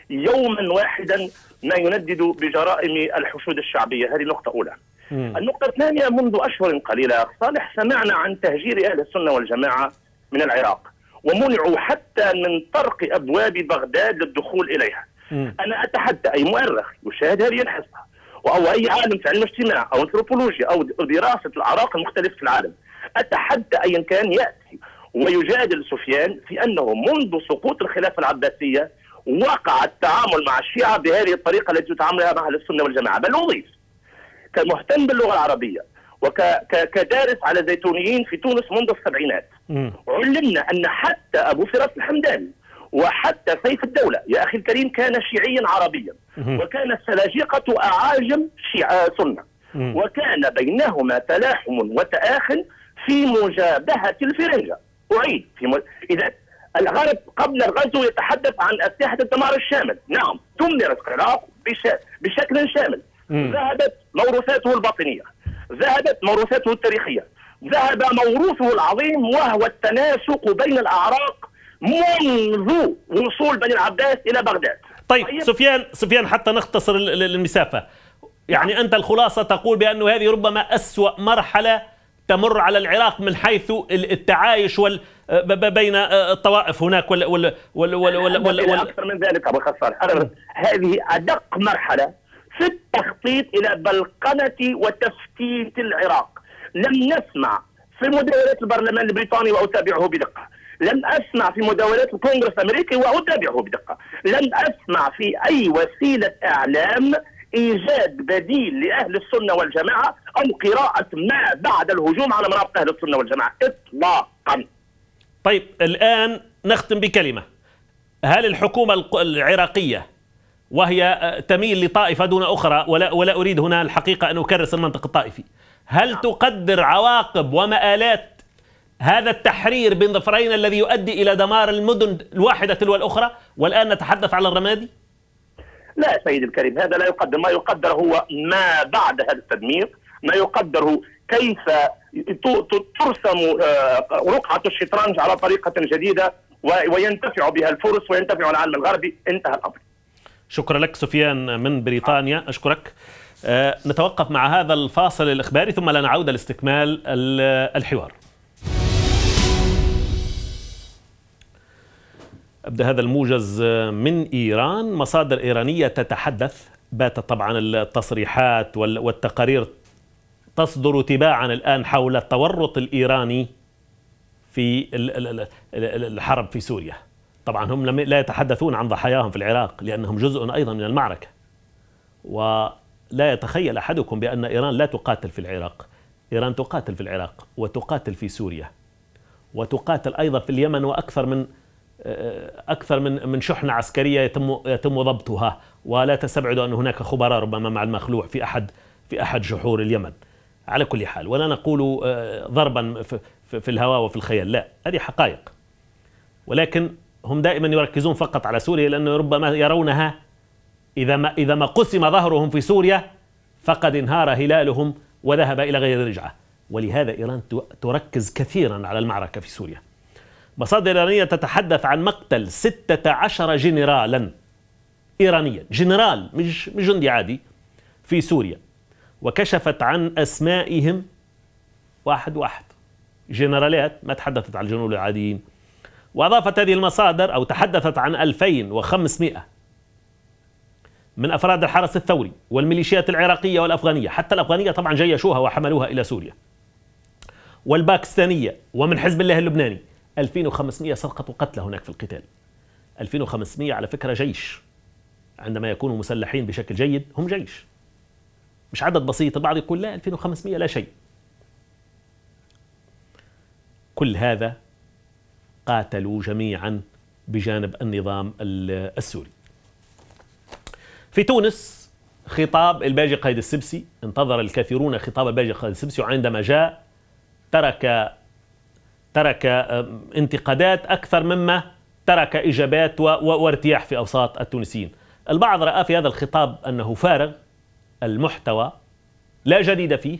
يوما واحدا ما يندد بجرائم الحشود الشعبية. هذه نقطة أولى. النقطة الثانية، منذ أشهر قليلة صالح سمعنا عن تهجير أهل السنة والجماعة من العراق، ومنعوا حتى من طرق أبواب بغداد للدخول إليها. أنا أتحدى أي مؤرخ يشاهد هذه الحصة أو أي عالم في علم الاجتماع أو أنثروبولوجيا أو دراسة الأعراق المختلفة في العالم، أتحدى أيا كان يأتي ويجادل سفيان في أنه منذ سقوط الخلافة العباسية وقع التعامل مع الشيعة بهذه الطريقة التي تتعامل مع أهل السنة والجماعة. بل أضيف، كمهتم باللغة العربية وكدارس على زيتونيين في تونس منذ السبعينات، علمنا أن حتى أبو فراس الحمداني وحتى سيف الدولة يا أخي الكريم كان شيعيا عربيا، وكان السلاجقة أعاجم سنة، وكان بينهما تلاحم وتآخن في مجابهة الفرنجة. أعيد إذا الغرب قبل الغزو يتحدث عن أسلحة الدمار الشامل، نعم دمرت العراق بشكل شامل، ذهبت موروثاته الباطنية، ذهبت موروثاته التاريخية، ذهب موروثه العظيم وهو التناسق بين الأعراق منذ وصول بني العباس إلى بغداد. طيب سفيان حتى نختصر المسافة، يعني أنت الخلاصة تقول بأنه هذه ربما أسوأ مرحلة تمر على العراق من حيث التعايش بين الطوائف هناك أكثر من ذلك أبو خصار، هذه أدق مرحلة في التخطيط إلى بلقنة وتفتيت العراق. لم نسمع في مداولات البرلمان البريطاني وأتابعه بدقة، لم أسمع في مداولات الكونغرس الأمريكي وأتابعه بدقة، لم أسمع في أي وسيلة إعلام إيجاد بديل لأهل السنة والجماعة أو قراءة ما بعد الهجوم على مناطق أهل السنة والجماعة إطلاقا. طيب الآن نختم بكلمة، هل الحكومة العراقية وهي تميل لطائفة دون أخرى، ولا أريد هنا الحقيقة أن أكرس المنطق الطائفي، هل تقدر عواقب ومآلات هذا التحرير بين ظفرين الذي يؤدي إلى دمار المدن الواحدة تلو الأخرى، والآن نتحدث على الرمادي؟ لا سيدي الكريم، هذا لا يقدر. ما يقدر هو ما بعد هذا التدمير، ما يقدر كيف ترسم رقعة الشطرنج على طريقة جديدة وينتفع بها الفرس وينتفع العالم الغربي. انتهى الأمر. شكرا لك سفيان من بريطانيا، أشكرك. نتوقف مع هذا الفاصل الإخباري ثم لنا عودة لاستكمال الحوار. أبدأ هذا الموجز من إيران. مصادر إيرانية تتحدث، باتت طبعا التصريحات والتقارير تصدر تباعا الآن حول التورط الإيراني في الحرب في سوريا. طبعا هم لا يتحدثون عن ضحاياهم في العراق لأنهم جزء أيضا من المعركة، ولا يتخيل أحدكم بأن إيران لا تقاتل في العراق. إيران تقاتل في العراق وتقاتل في سوريا وتقاتل أيضا في اليمن، وأكثر من شحنة عسكرية يتم ضبطها، ولا تستبعد أن هناك خبراء ربما مع المخلوع في أحد جحور اليمن. على كل حال، ولا نقول ضربا في الهواء وفي الخيال، لا، هذه حقائق، ولكن هم دائما يركزون فقط على سوريا لأنه ربما يرونها إذا ما قسم ظهرهم في سوريا فقد انهار هلالهم وذهب إلى غير رجعة، ولهذا إيران تركز كثيرا على المعركة في سوريا. مصادر إيرانية تتحدث عن مقتل 16 جنرالا إيرانيا، جنرال مش جندي عادي في سوريا، وكشفت عن أسمائهم واحد واحد، جنرالات، ما تحدثت عن الجنود العاديين. وأضافت هذه المصادر أو تحدثت عن 2500 من أفراد الحرس الثوري والميليشيات العراقية والأفغانية، حتى الأفغانية طبعا جيشوها وحملوها إلى سوريا، والباكستانية ومن حزب الله اللبناني. 2500 سقطوا قتلى هناك في القتال. 2500 على فكرة جيش، عندما يكونوا مسلحين بشكل جيد هم جيش، مش عدد بسيط. البعض يقول لا 2500 لا شيء. كل هذا قاتلوا جميعا بجانب النظام السوري. في تونس خطاب الباجي قايد السبسي، انتظر الكثيرون خطاب الباجي قايد السبسي، وعندما جاء ترك انتقادات أكثر مما ترك إجابات وارتياح في أوساط التونسيين. البعض رأى في هذا الخطاب أنه فارغ المحتوى، لا جديد فيه،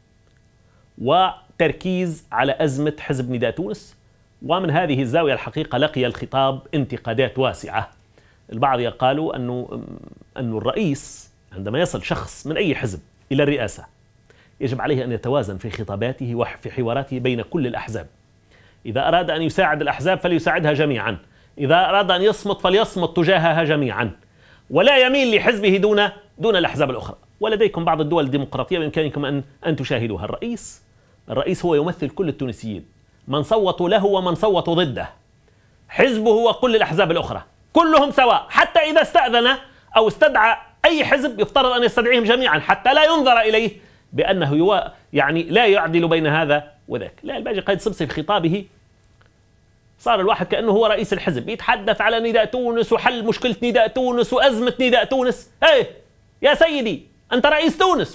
وتركيز على أزمة حزب نداء تونس. ومن هذه الزاوية الحقيقة لقي الخطاب انتقادات واسعة البعض قالوا أنه الرئيس عندما يصل شخص من أي حزب إلى الرئاسة يجب عليه أن يتوازن في خطاباته وفي حواراته بين كل الأحزاب. إذا أراد أن يساعد الأحزاب فليساعدها جميعا، إذا أراد أن يصمت فليصمت تجاهها جميعا، ولا يميل لحزبه دون الأحزاب الأخرى. ولديكم بعض الدول الديمقراطية بإمكانكم أن تشاهدوها. الرئيس هو يمثل كل التونسيين، من صوتوا له ومن صوتوا ضده، حزبه وكل الأحزاب الأخرى كلهم سواء، حتى إذا استأذن أو استدعى أي حزب يفترض أن يستدعيهم جميعا حتى لا ينظر إليه بأنه يعني لا يعدل بين هذا وذاك. لا، الباجي قائد سبسي في خطابه صار الواحد كأنه هو رئيس الحزب، يتحدث على نداء تونس وحل مشكلة نداء تونس وأزمة نداء تونس. هي يا سيدي، أنت رئيس تونس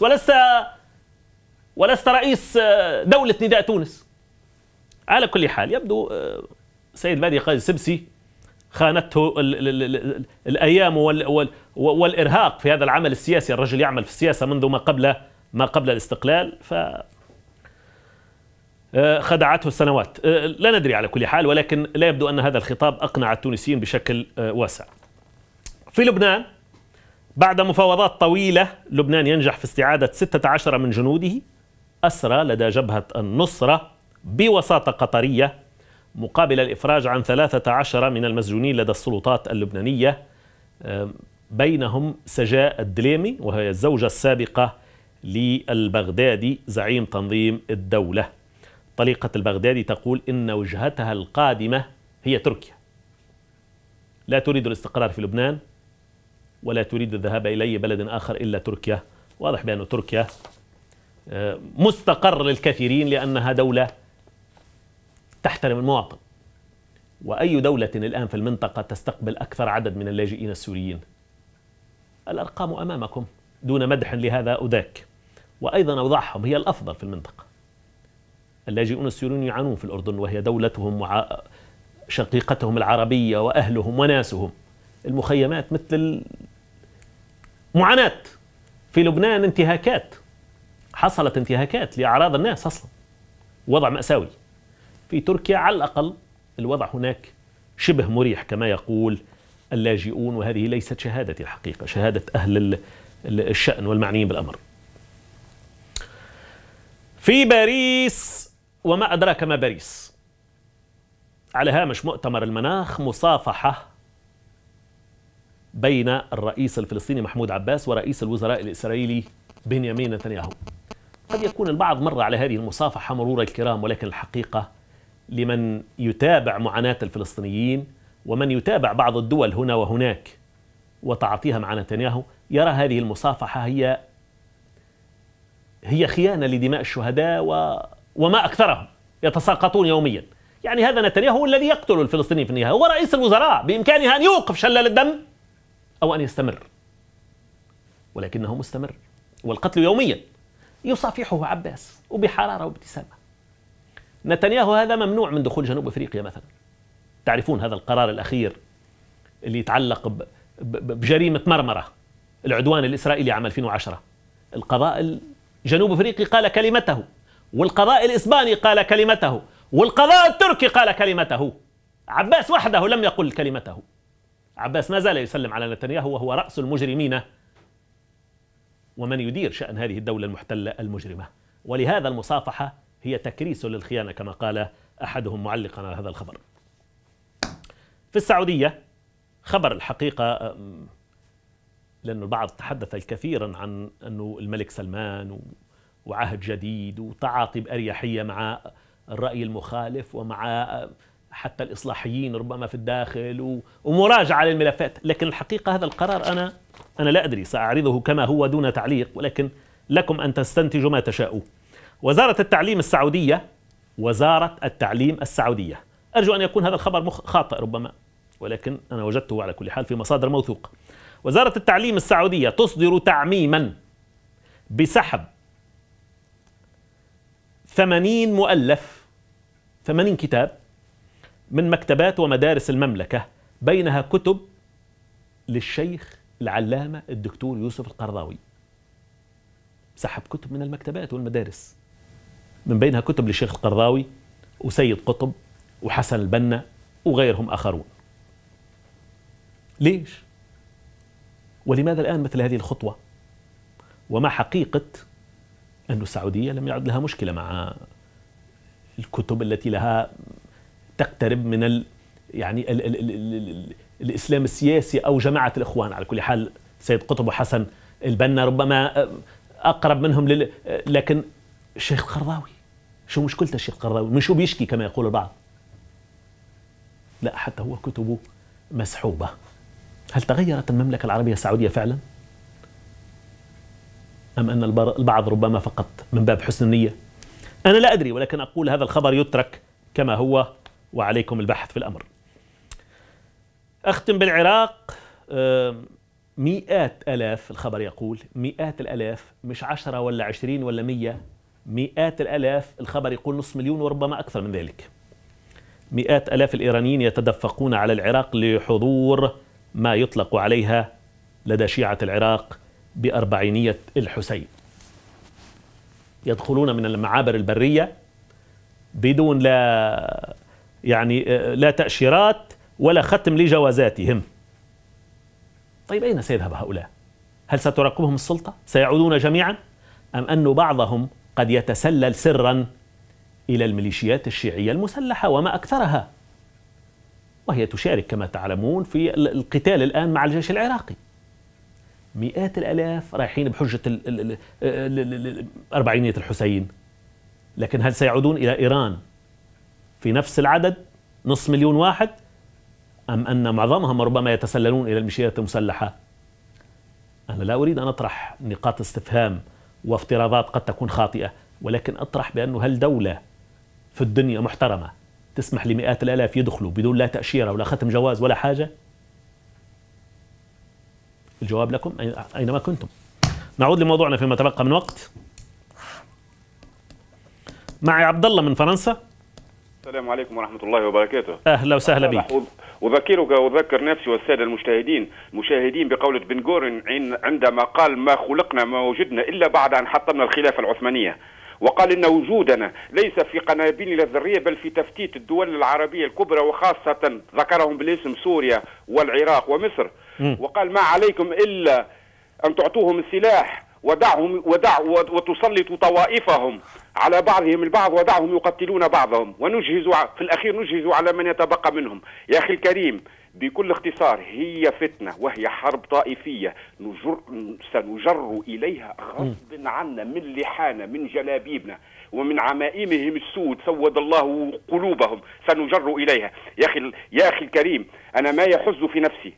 ولست رئيس دولة نداء تونس. على كل حال يبدو سيد بادي قائد سبسي خانته الأيام والإرهاق في هذا العمل السياسي. الرجل يعمل في السياسة منذ ما قبل الاستقلال، خدعته السنوات. لا ندري على كل حال، ولكن لا يبدو أن هذا الخطاب أقنع التونسيين بشكل واسع. في لبنان بعد مفاوضات طويلة لبنان ينجح في استعادة 16 من جنوده أسرى لدى جبهة النصرة بوساطة قطرية، مقابل الإفراج عن 13 من المسجونين لدى السلطات اللبنانية، بينهم سجاء الدليمي وهي الزوجة السابقة للبغدادي زعيم تنظيم الدولة. طليقة البغدادي تقول إن وجهتها القادمة هي تركيا، لا تريد الاستقرار في لبنان ولا تريد الذهاب إلى أي بلد آخر إلا تركيا. واضح بأن تركيا مستقر للكثيرين لأنها دولة تحترم المواطن، وأي دولة الآن في المنطقة تستقبل أكثر عدد من اللاجئين السوريين؟ الأرقام أمامكم دون مدح لهذا أو ذاك، وأيضا أوضاعهم هي الأفضل في المنطقة. اللاجئون السوريون يعانون في الأردن وهي دولتهم شقيقتهم العربية وأهلهم وناسهم. المخيمات مثل معاناة. في لبنان انتهاكات، حصلت انتهاكات لأعراض الناس أصلا، وضع مأساوي. في تركيا على الأقل الوضع هناك شبه مريح كما يقول اللاجئون، وهذه ليست شهادتي الحقيقة، شهادة أهل الشأن والمعنيين بالأمر. في باريس، وما أدراك ما باريس، على هامش مؤتمر المناخ مصافحة بين الرئيس الفلسطيني محمود عباس ورئيس الوزراء الإسرائيلي بنيامين نتنياهو. قد يكون البعض مر على هذه المصافحة مرور الكرام، ولكن الحقيقة لمن يتابع معاناة الفلسطينيين ومن يتابع بعض الدول هنا وهناك وتعاطيها مع نتنياهو يرى هذه المصافحة هي خيانة لدماء الشهداء وما أكثرهم، يتساقطون يوميا. يعني هذا نتنياهو هو الذي يقتل الفلسطينيين في النهاية، هو رئيس الوزراء، بإمكانه أن يوقف شلال الدم أو أن يستمر، ولكنه مستمر والقتل يوميا. يصافحه عباس وبحرارة وابتسامة. نتنياهو هذا ممنوع من دخول جنوب أفريقيا مثلا. تعرفون هذا القرار الأخير اللي يتعلق بجريمة مرمرة، العدوان الإسرائيلي عام 2010. القضاء الجنوب أفريقي قال كلمته، والقضاء الإسباني قال كلمته، والقضاء التركي قال كلمته. عباس وحده لم يقل كلمته. عباس ما زال يسلم على نتنياهو وهو رأس المجرمين ومن يدير شأن هذه الدولة المحتلة المجرمة. ولهذا المصافحة هي تكريس للخيانة كما قال أحدهم معلقا على هذا الخبر. في السعودية خبر الحقيقة، لأن البعض تحدث كثيرا عن أنه الملك سلمان وعهد جديد وتعاطي بأريحية مع الرأي المخالف ومع حتى الإصلاحيين ربما في الداخل ومراجعة للملفات. لكن الحقيقة هذا القرار أنا لا أدري، سأعرضه كما هو دون تعليق، ولكن لكم أن تستنتجوا ما تشاءوا. وزارة التعليم السعودية، أرجو أن يكون هذا الخبر خاطئ ربما، ولكن أنا وجدته على كل حال في مصادر موثوقة. وزارة التعليم السعودية تصدر تعميما بسحب 80 مؤلف، 80 كتاب من مكتبات ومدارس المملكة، بينها كتب للشيخ العلامة الدكتور يوسف القرضاوي. سحب كتب من المكتبات والمدارس، من بينها كتب للشيخ القرضاوي وسيد قطب وحسن البنا وغيرهم آخرون. ليش؟ ولماذا الآن مثل هذه الخطوة؟ وما حقيقة أن السعودية لم يعد لها مشكلة مع الكتب التي لها تقترب من يعني الإسلام السياسي أو جماعة الإخوان. على كل حال سيد قطب وحسن البنا ربما أقرب منهم لكن الشيخ القرضاوي، شو مشكلته الشيخ القرضاوي؟ من شو بيشكي كما يقول البعض؟ لا، حتى هو كتبه مسحوبة. هل تغيرت المملكة العربية السعودية فعلا؟ أم أن البعض ربما فقط من باب حسن النية؟ أنا لا أدري، ولكن أقول هذا الخبر يترك كما هو وعليكم البحث في الأمر. أختم بالعراق. مئات آلاف، الخبر يقول مئات الآلاف، مش 10 ولا 20 ولا 100، مئات الآلاف، الخبر يقول 500,000 وربما أكثر من ذلك. مئات آلاف الإيرانيين يتدفقون على العراق لحضور ما يطلق عليها لدى شيعة العراق بأربعينية الحسين. يدخلون من المعابر البرية بدون لا تأشيرات ولا ختم لجوازاتهم. طيب أين سيذهب هؤلاء؟ هل ستراقبهم السلطة؟ سيعودون جميعا؟ أم أن بعضهم قد يتسلل سرا إلى الميليشيات الشيعية المسلحة وما أكثرها، وهي تشارك كما تعلمون في القتال الآن مع الجيش العراقي. مئات الآلاف رايحين بحجة أربعينية الحسين، لكن هل سيعودون إلى إيران في نفس العدد 500,000 واحد؟ أم أن معظمهم ربما يتسللون إلى الميليشيات المسلحة؟ أنا لا أريد أن أطرح نقاط استفهام وافتراضات قد تكون خاطئة، ولكن أطرح بأنه هل دولة في الدنيا محترمة تسمح لمئات الآلاف يدخلوا بدون لا تأشيرة ولا ختم جواز ولا حاجة؟ الجواب لكم أينما كنتم. نعود لموضوعنا فيما تبقى من وقت. معي عبد الله من فرنسا. السلام عليكم ورحمة الله وبركاته. أهلا وسهلا بك. أذكرك وأذكر نفسي والسادة المشاهدين بقولة بن غورن عندما قال: ما خلقنا ما وجدنا إلا بعد أن حطمنا الخلافة العثمانية. وقال إن وجودنا ليس في قنابلنا الذرية بل في تفتيت الدول العربية الكبرى، وخاصة ذكرهم بالاسم سوريا والعراق ومصر. وقال: ما عليكم إلا أن تعطوهم السلاح وتسلطوا طوائفهم على بعضهم البعض ودعهم يقتلون بعضهم، ونجهز في الأخير نجهز على من يتبقى منهم. يا أخي الكريم، بكل اختصار هي فتنة وهي حرب طائفية سنجر إليها غصب عنا من لحانا من جلابيبنا ومن عمائمهم السود سود الله قلوبهم، سنجر إليها. يا أخي الكريم، أنا ما يحز في نفسي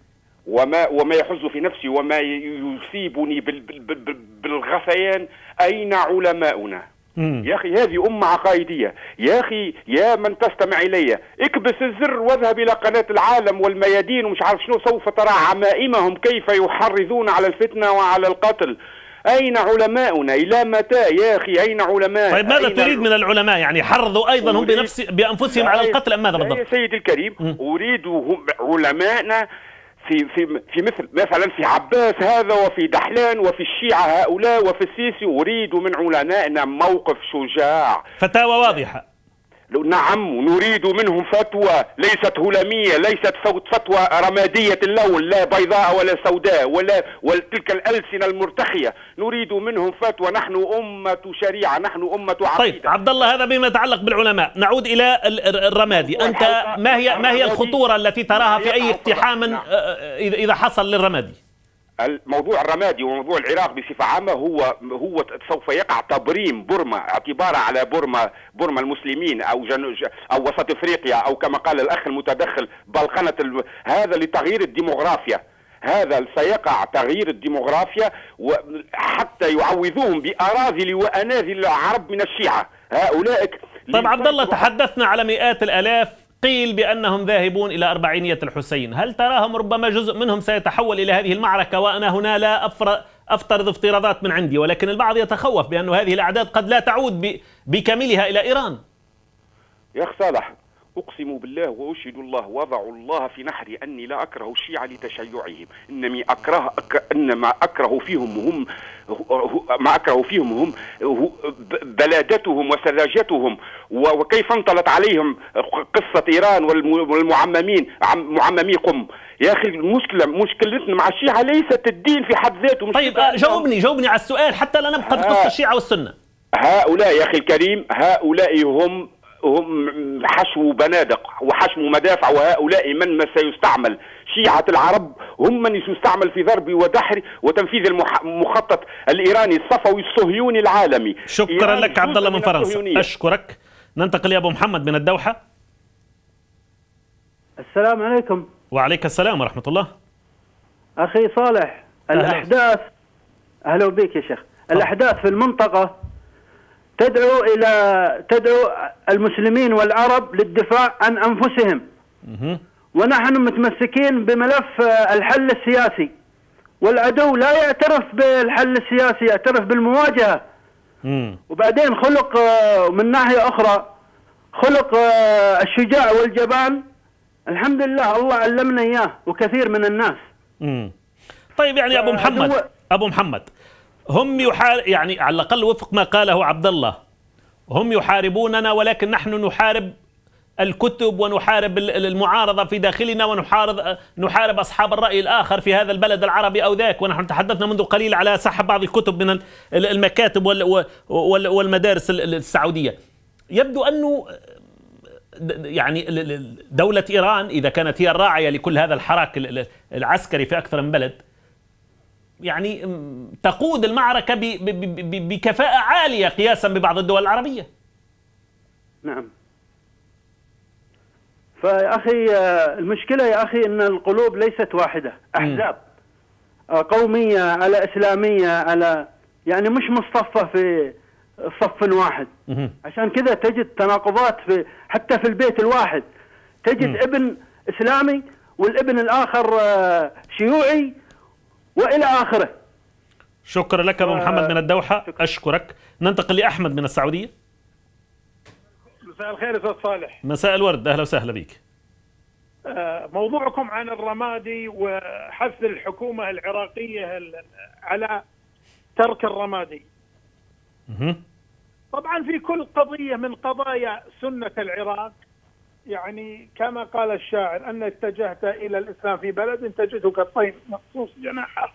وما يحز في نفسي وما يصيبني بالغثيان، أين علماؤنا؟ يا أخي هذه أمة عقائدية. يا أخي يا من تستمع إلي، اكبس الزر واذهب إلى قناة العالم والميادين ومش عارف شنو، سوف ترى عمائمهم كيف يحرضون على الفتنة وعلى القتل. أين علماؤنا؟ إلى متى يا أخي؟ أين علماء؟ طيب ماذا تريد من العلماء؟ يعني حرضوا أيضا هم بأنفسهم على القتل أم ماذا بالضبط؟ يا سيدي الكريم، أريد علماءنا في مثلا في عباس هذا وفي دحلان وفي الشيعة هؤلاء وفي السيسي. أريد من علمائنا موقف شجاع، فتاوى واضحة. نعم، نريد منهم فتوى ليست هلامية، ليست فتوى رمادية اللون، لا بيضاء ولا سوداء ولا تلك الألسنة المرتخية. نريد منهم فتوى. نحن أمة شريعة، نحن أمة عقيدة. طيب عبد الله، هذا بما يتعلق بالعلماء. نعود إلى الرمادي. أنت ما هي الخطورة التي تراها في أي اقتحام إذا حصل للرمادي؟ الموضوع الرمادي وموضوع العراق بصفة عامة هو سوف يقع تبريم بورما، اعتبارا على بورما المسلمين أو وسط أفريقيا، أو كما قال الأخ المتدخل بلقنة هذا لتغيير الديموغرافيا. هذا سيقع تغيير الديموغرافيا حتى يعوضوهم بأراذل وأناذل العرب من الشيعة هؤلاء. طيب عبد الله، تحدثنا على مئات الآلاف، قيل بأنهم ذاهبون إلى أربعينية الحسين. هل تراهم ربما جزء منهم سيتحول إلى هذه المعركة؟ وأنا هنا لا أفترض افتراضات من عندي، ولكن البعض يتخوف بأن هذه الأعداد قد لا تعود بكاملها إلى إيران. يا أخ صالح، أقسم بالله وأشهد الله وضع الله في نحري أني لا أكره الشيعة لتشيعهم، إنما أكره فيهم هم بلادتهم وسذاجتهم، وكيف انطلت عليهم قصة إيران والمعممين معممي قم. يا أخي مشكلتنا مع الشيعة ليست الدين في حد ذاته. طيب جاوبني على السؤال حتى لا نبقى في قصة الشيعة والسنة. هؤلاء يا أخي الكريم هؤلاء هم حشو بنادق وحشو مدافع، وهؤلاء من سيستعمل. شيعة العرب هم من سيستعمل في ضرب ودحر وتنفيذ المخطط الإيراني الصفوي الصهيوني العالمي. شكرا لك عبد الله من فرنسا، أشكرك. ننتقل لأبو محمد من الدوحة. السلام عليكم. وعليك السلام ورحمة الله. أخي صالح، الأحداث أهلا بك يا شيخ. الأحداث في المنطقة تدعو المسلمين والعرب للدفاع عن أنفسهم، ونحن متمسكين بملف الحل السياسي، والعدو لا يعترف بالحل السياسي، يعترف بالمواجهة. وبعدين خلق من ناحية أخرى خلق الشجاع والجبان، الحمد لله الله علمنا إياه وكثير من الناس. طيب يعني أبو محمد هم يعني على الأقل وفق ما قاله عبد الله، هم يحاربوننا ولكن نحن نحارب الكتب ونحارب المعارضة في داخلنا ونحارب أصحاب الرأي الآخر في هذا البلد العربي أو ذاك. ونحن تحدثنا منذ قليل على سحب بعض الكتب من المكاتب والمدارس السعودية. يبدو أنه يعني دولة إيران إذا كانت هي الراعية لكل هذا الحراك العسكري في أكثر من بلد يعني تقود المعركة بكفاءة عالية قياسا ببعض الدول العربية. نعم. فيا أخي المشكلة يا أخي أن القلوب ليست واحدة، أحزاب قومية على إسلامية على يعني مش مصطفى في صف واحد. عشان كذا تجد تناقضات حتى في البيت الواحد، تجد ابن إسلامي والابن الآخر شيوعي وإلى آخره. شكرا لك أبو محمد من الدوحة، أشكرك. ننتقل لأحمد من السعودية. مساء الخير أستاذ صالح. مساء الورد، أهلا وسهلا بك. موضوعكم عن الرمادي وحث الحكومة العراقية على ترك الرمادي. طبعا في كل قضية من قضايا سنة العراق يعني كما قال الشاعر أن اتجهت إلى الإسلام في بلد تجده كالطير مقصوص جناحه.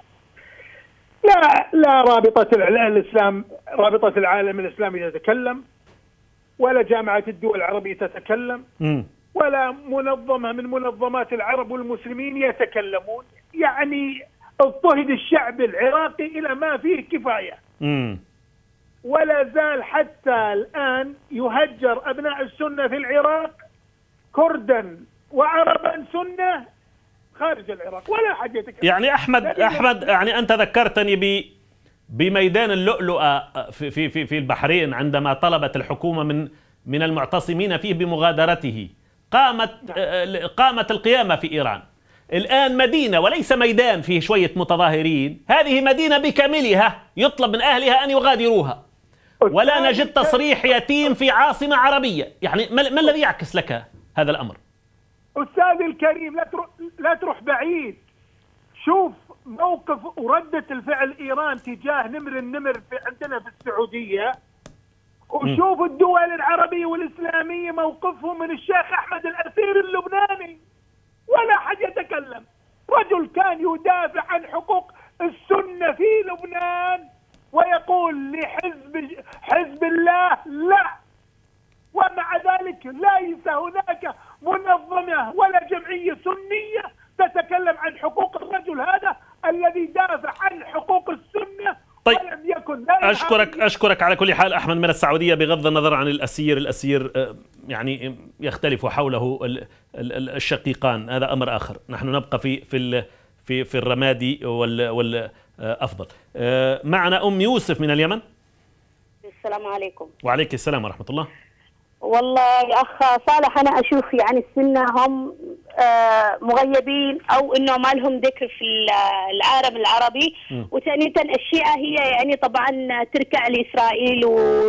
لا رابطة العالم الإسلامي تتكلم، ولا جامعة الدول العربية تتكلم، ولا منظمة من منظمات العرب والمسلمين يتكلمون. يعني اضطهد الشعب العراقي إلى ما فيه كفاية، ولا زال حتى الآن يهجر أبناء السنة في العراق كردا وعربا سنة خارج العراق ولا حد يتكلم. يعني أحمد يعني أنت ذكرتني بميدان اللؤلؤة في البحرين عندما طلبت الحكومة من المعتصمين فيه بمغادرته. قامت القيامة في إيران. الآن مدينة وليس ميدان فيه شوية متظاهرين، هذه مدينة بكاملها يطلب من أهلها أن يغادروها، ولا نجد تصريح يتيم في عاصمة عربية. يعني ما الذي يعكس لك هذا الأمر؟ أستاذ الكريم لا تروح بعيد، شوف موقف وردة الفعل إيران تجاه النمر عندنا في السعودية، وشوف الدول العربية والإسلامية موقفهم من الشيخ أحمد الأثير اللبناني، ولا حد يتكلم. رجل كان يدافع عن حقوق السنة في لبنان ويقول لحزب الله لا، ومع ذلك ليس هناك منظمة ولا جمعية سنية تتكلم عن حقوق الرجل هذا الذي دافع عن حقوق السنة. طيب ولم يكن أشكرك على كل حال أحمد من السعودية. بغض النظر عن الأسير يعني يختلف حوله الشقيقان، هذا أمر آخر. نحن نبقى في الرمادي والأفضل. معنا أم يوسف من اليمن. السلام عليكم. وعليك السلام ورحمة الله. والله يا أخ صالح أنا أشوف يعني السنة هم مغيبين أو إنه ما لهم ذكر في العالم العربي. وثانيا الشيعة هي يعني طبعا تركع لإسرائيل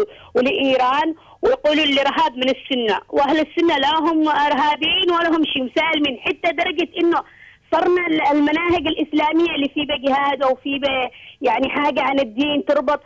ولإيران ويقولوا الإرهاب من السنة، وأهل السنة لا هم إرهابيين ولا هم شيء مسالمين، حتى درجة إنه صرنا المناهج الإسلامية اللي في جهاد أو في يعني حاجة عن الدين تربط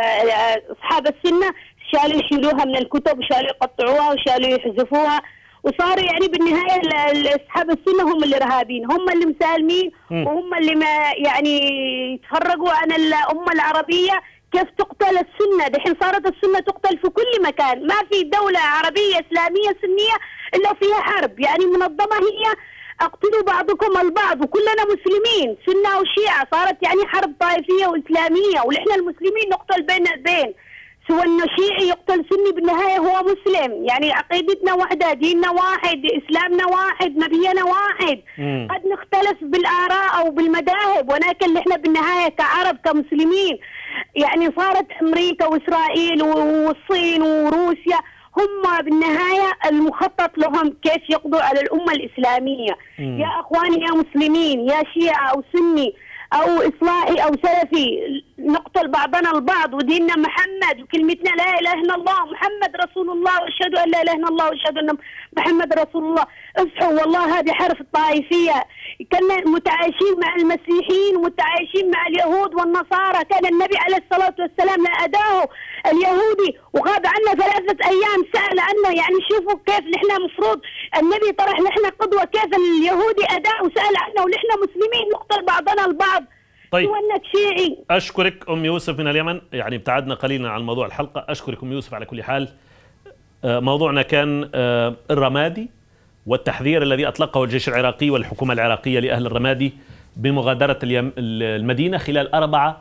أصحاب السنة شالوا يشيلوها من الكتب وشالوا يقطعوها وشالوا يحذفوها، وصار يعني بالنهاية أصحاب السنة هم الإرهابيين، هم اللي مسالمين وهم اللي ما يعني يتفرقوا عن الأمة العربية. كيف تقتل السنة؟ دحين صارت السنة تقتل في كل مكان، ما في دولة عربية إسلامية سنية إلا فيها حرب يعني منظمة، هي اقتلوا بعضكم البعض وكلنا مسلمين سنة وشيعة، صارت يعني حرب طائفية وإسلامية، ونحن المسلمين نقتل بين البين، سواء انه شيعي يقتل سني بالنهاية هو مسلم، يعني عقيدتنا واحدة، ديننا واحد، إسلامنا واحد، نبينا واحد. قد نختلف بالآراء أو بالمذاهب، ولكن احنا بالنهاية كعرب كمسلمين يعني صارت أمريكا وإسرائيل والصين وروسيا هم بالنهاية المخطط لهم كيف يقضوا على الأمة الإسلامية. يا أخواني يا مسلمين يا شيعة أو سني أو إصلاحي أو سلفي، نقتل بعضنا البعض، وديننا محمد وكلمتنا لا إله إلا الله محمد رسول الله، وأشهد أن لا إله إلا الله وأشهد أن محمد رسول الله. اصحوا والله هذه حرف الطائفية، كنا متعايشين مع المسيحيين ومتعايشين مع اليهود والنصارى، كان النبي عليه الصلاة والسلام لأداه اليهودي وغاب عنا 3 أيام سأل عنه، يعني شوفوا كيف نحن مفروض النبي طرح نحن قدوة، كيف اليهودي أداه وسأل عنه ونحن مسلمين نقتل بعضنا البعض. طيب وانك شيعي. أشكرك أم يوسف من اليمن، يعني ابتعدنا قليلا عن موضوع الحلقة. أشكرك أم يوسف على كل حال. موضوعنا كان الرمادي والتحذير الذي أطلقه الجيش العراقي والحكومة العراقية لأهل الرمادي بمغادرة المدينة خلال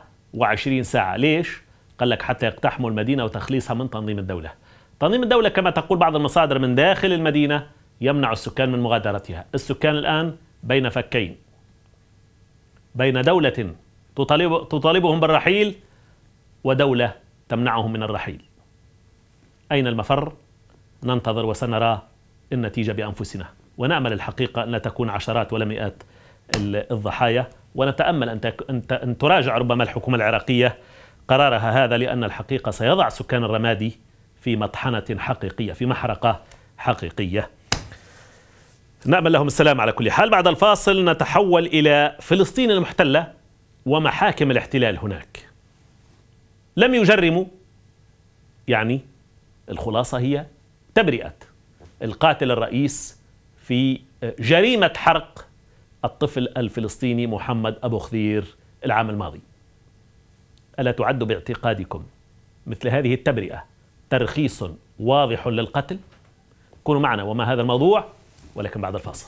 24 ساعة. ليش؟ قال لك حتى يقتحموا المدينة وتخليصها من تنظيم الدولة. تنظيم الدولة كما تقول بعض المصادر من داخل المدينة يمنع السكان من مغادرتها. السكان الآن بين فكين، بين دولة تطالبهم بالرحيل ودولة تمنعهم من الرحيل. أين المفر؟ ننتظر وسنرى النتيجة بأنفسنا، ونأمل الحقيقة أن لا تكون عشرات ولا مئات الضحايا، ونتأمل أن تراجع ربما الحكومة العراقية قرارها هذا، لأن الحقيقة سيضع سكان الرمادي في مطحنة حقيقية، في محرقة حقيقية. نأمل لهم السلام على كل حال. بعد الفاصل نتحول إلى فلسطين المحتلة ومحاكم الاحتلال هناك. لم يجرموا، يعني الخلاصة هي تبرئة القاتل الرئيس في جريمة حرق الطفل الفلسطيني محمد أبو خضير العام الماضي. ألا تعد باعتقادكم مثل هذه التبرئة ترخيص واضح للقتل؟ كونوا معنا وما هذا الموضوع، ولكن بعد الفاصل.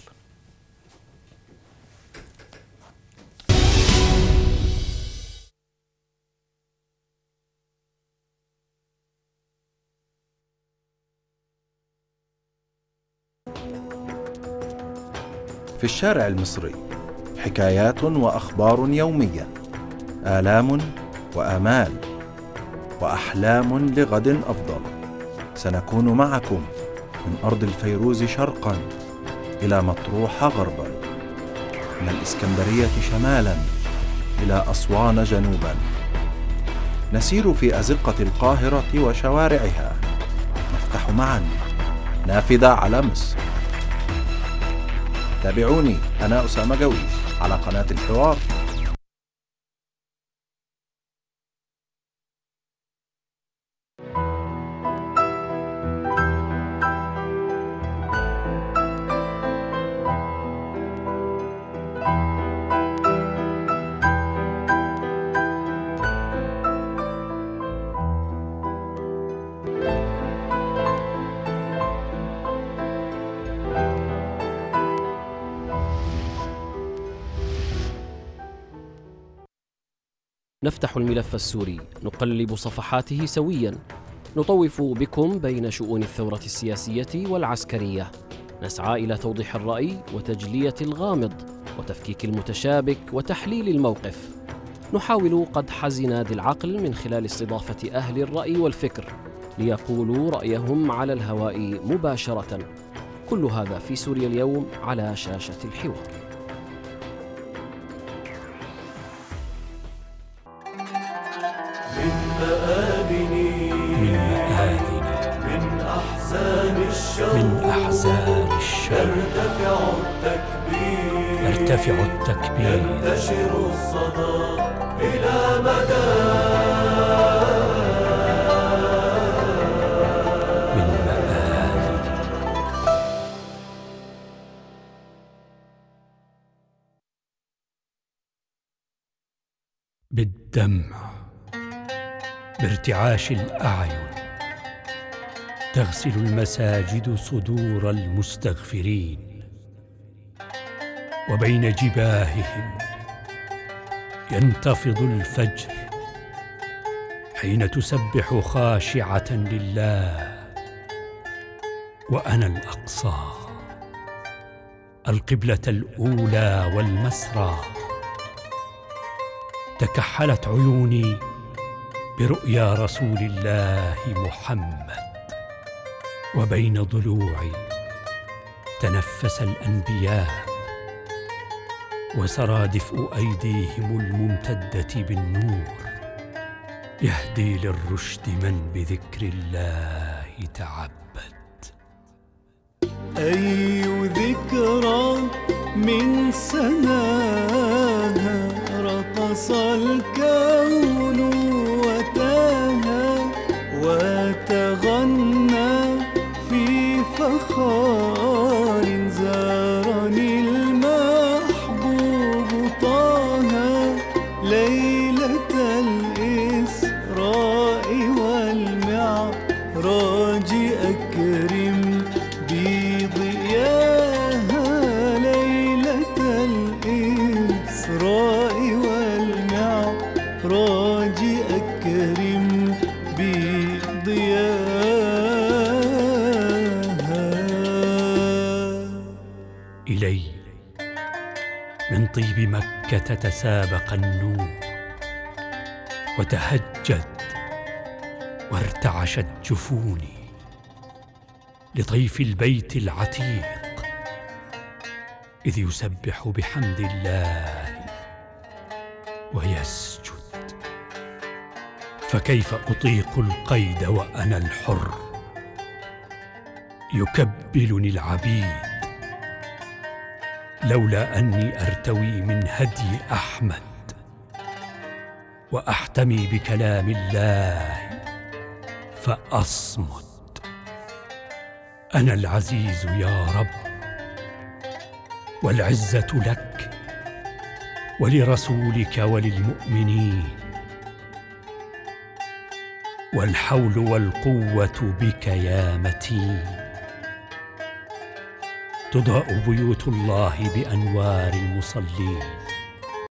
في الشارع المصري حكايات وأخبار يومية، آلام وآمال وأحلام لغد أفضل. سنكون معكم من أرض الفيروز شرقا إلى مطروح غربا، من الإسكندرية شمالا إلى أسوان جنوبا. نسير في أزقة القاهرة وشوارعها، نفتح معا نافذة على مصر. تابعوني أنا أسامة جويش على قناة الحوار. نفتح الملف السوري، نقلب صفحاته سويا، نطوف بكم بين شؤون الثورة السياسية والعسكرية، نسعى إلى توضيح الرأي وتجلية الغامض وتفكيك المتشابك وتحليل الموقف. نحاول قدح زناد العقل من خلال استضافة أهل الرأي والفكر ليقولوا رأيهم على الهواء مباشرة. كل هذا في سوريا اليوم على شاشة الحوار. من مآذني من أحزان الشوق يرتفع التكبير ينتشر الصدى إلى مدى من مآذني. بالدمع بارتعاش الأعين تغسل المساجد صدور المستغفرين، وبين جباههم ينتفض الفجر حين تسبح خاشعة لله. وأنا الأقصى القبلة الأولى والمسرى، تكحلت عيوني برؤيا رسول الله محمد، وبين ضلوعي تنفس الأنبياء، وسرى دفء أيديهم الممتدة بالنور يهدي للرشد من بذكر الله تعبد. أي ذكرى من سناها رقص الكون وتاها وتغنى في فخار، زارني المحبوب طه ليلة الإسراء والمعراج، أكرم بضياها ليلة الإسراء والمعراج، أكرم بضياها. إلي من طيب مكة تسابق النور، وتهجد وارتعشت جفوني لطيف البيت العتيق إذ يسبح بحمد الله ويسجد. فكيف أطيق القيد وأنا الحر؟ يكبلني العبيد لولا أني أرتوي من هدي أحمد، وأحتمي بكلام الله فأصمت. أنا العزيز يا رب، والعزة لك ولرسولك وللمؤمنين، والحول والقوة بك يا متين. تضاء بيوت الله بأنوار المصلين،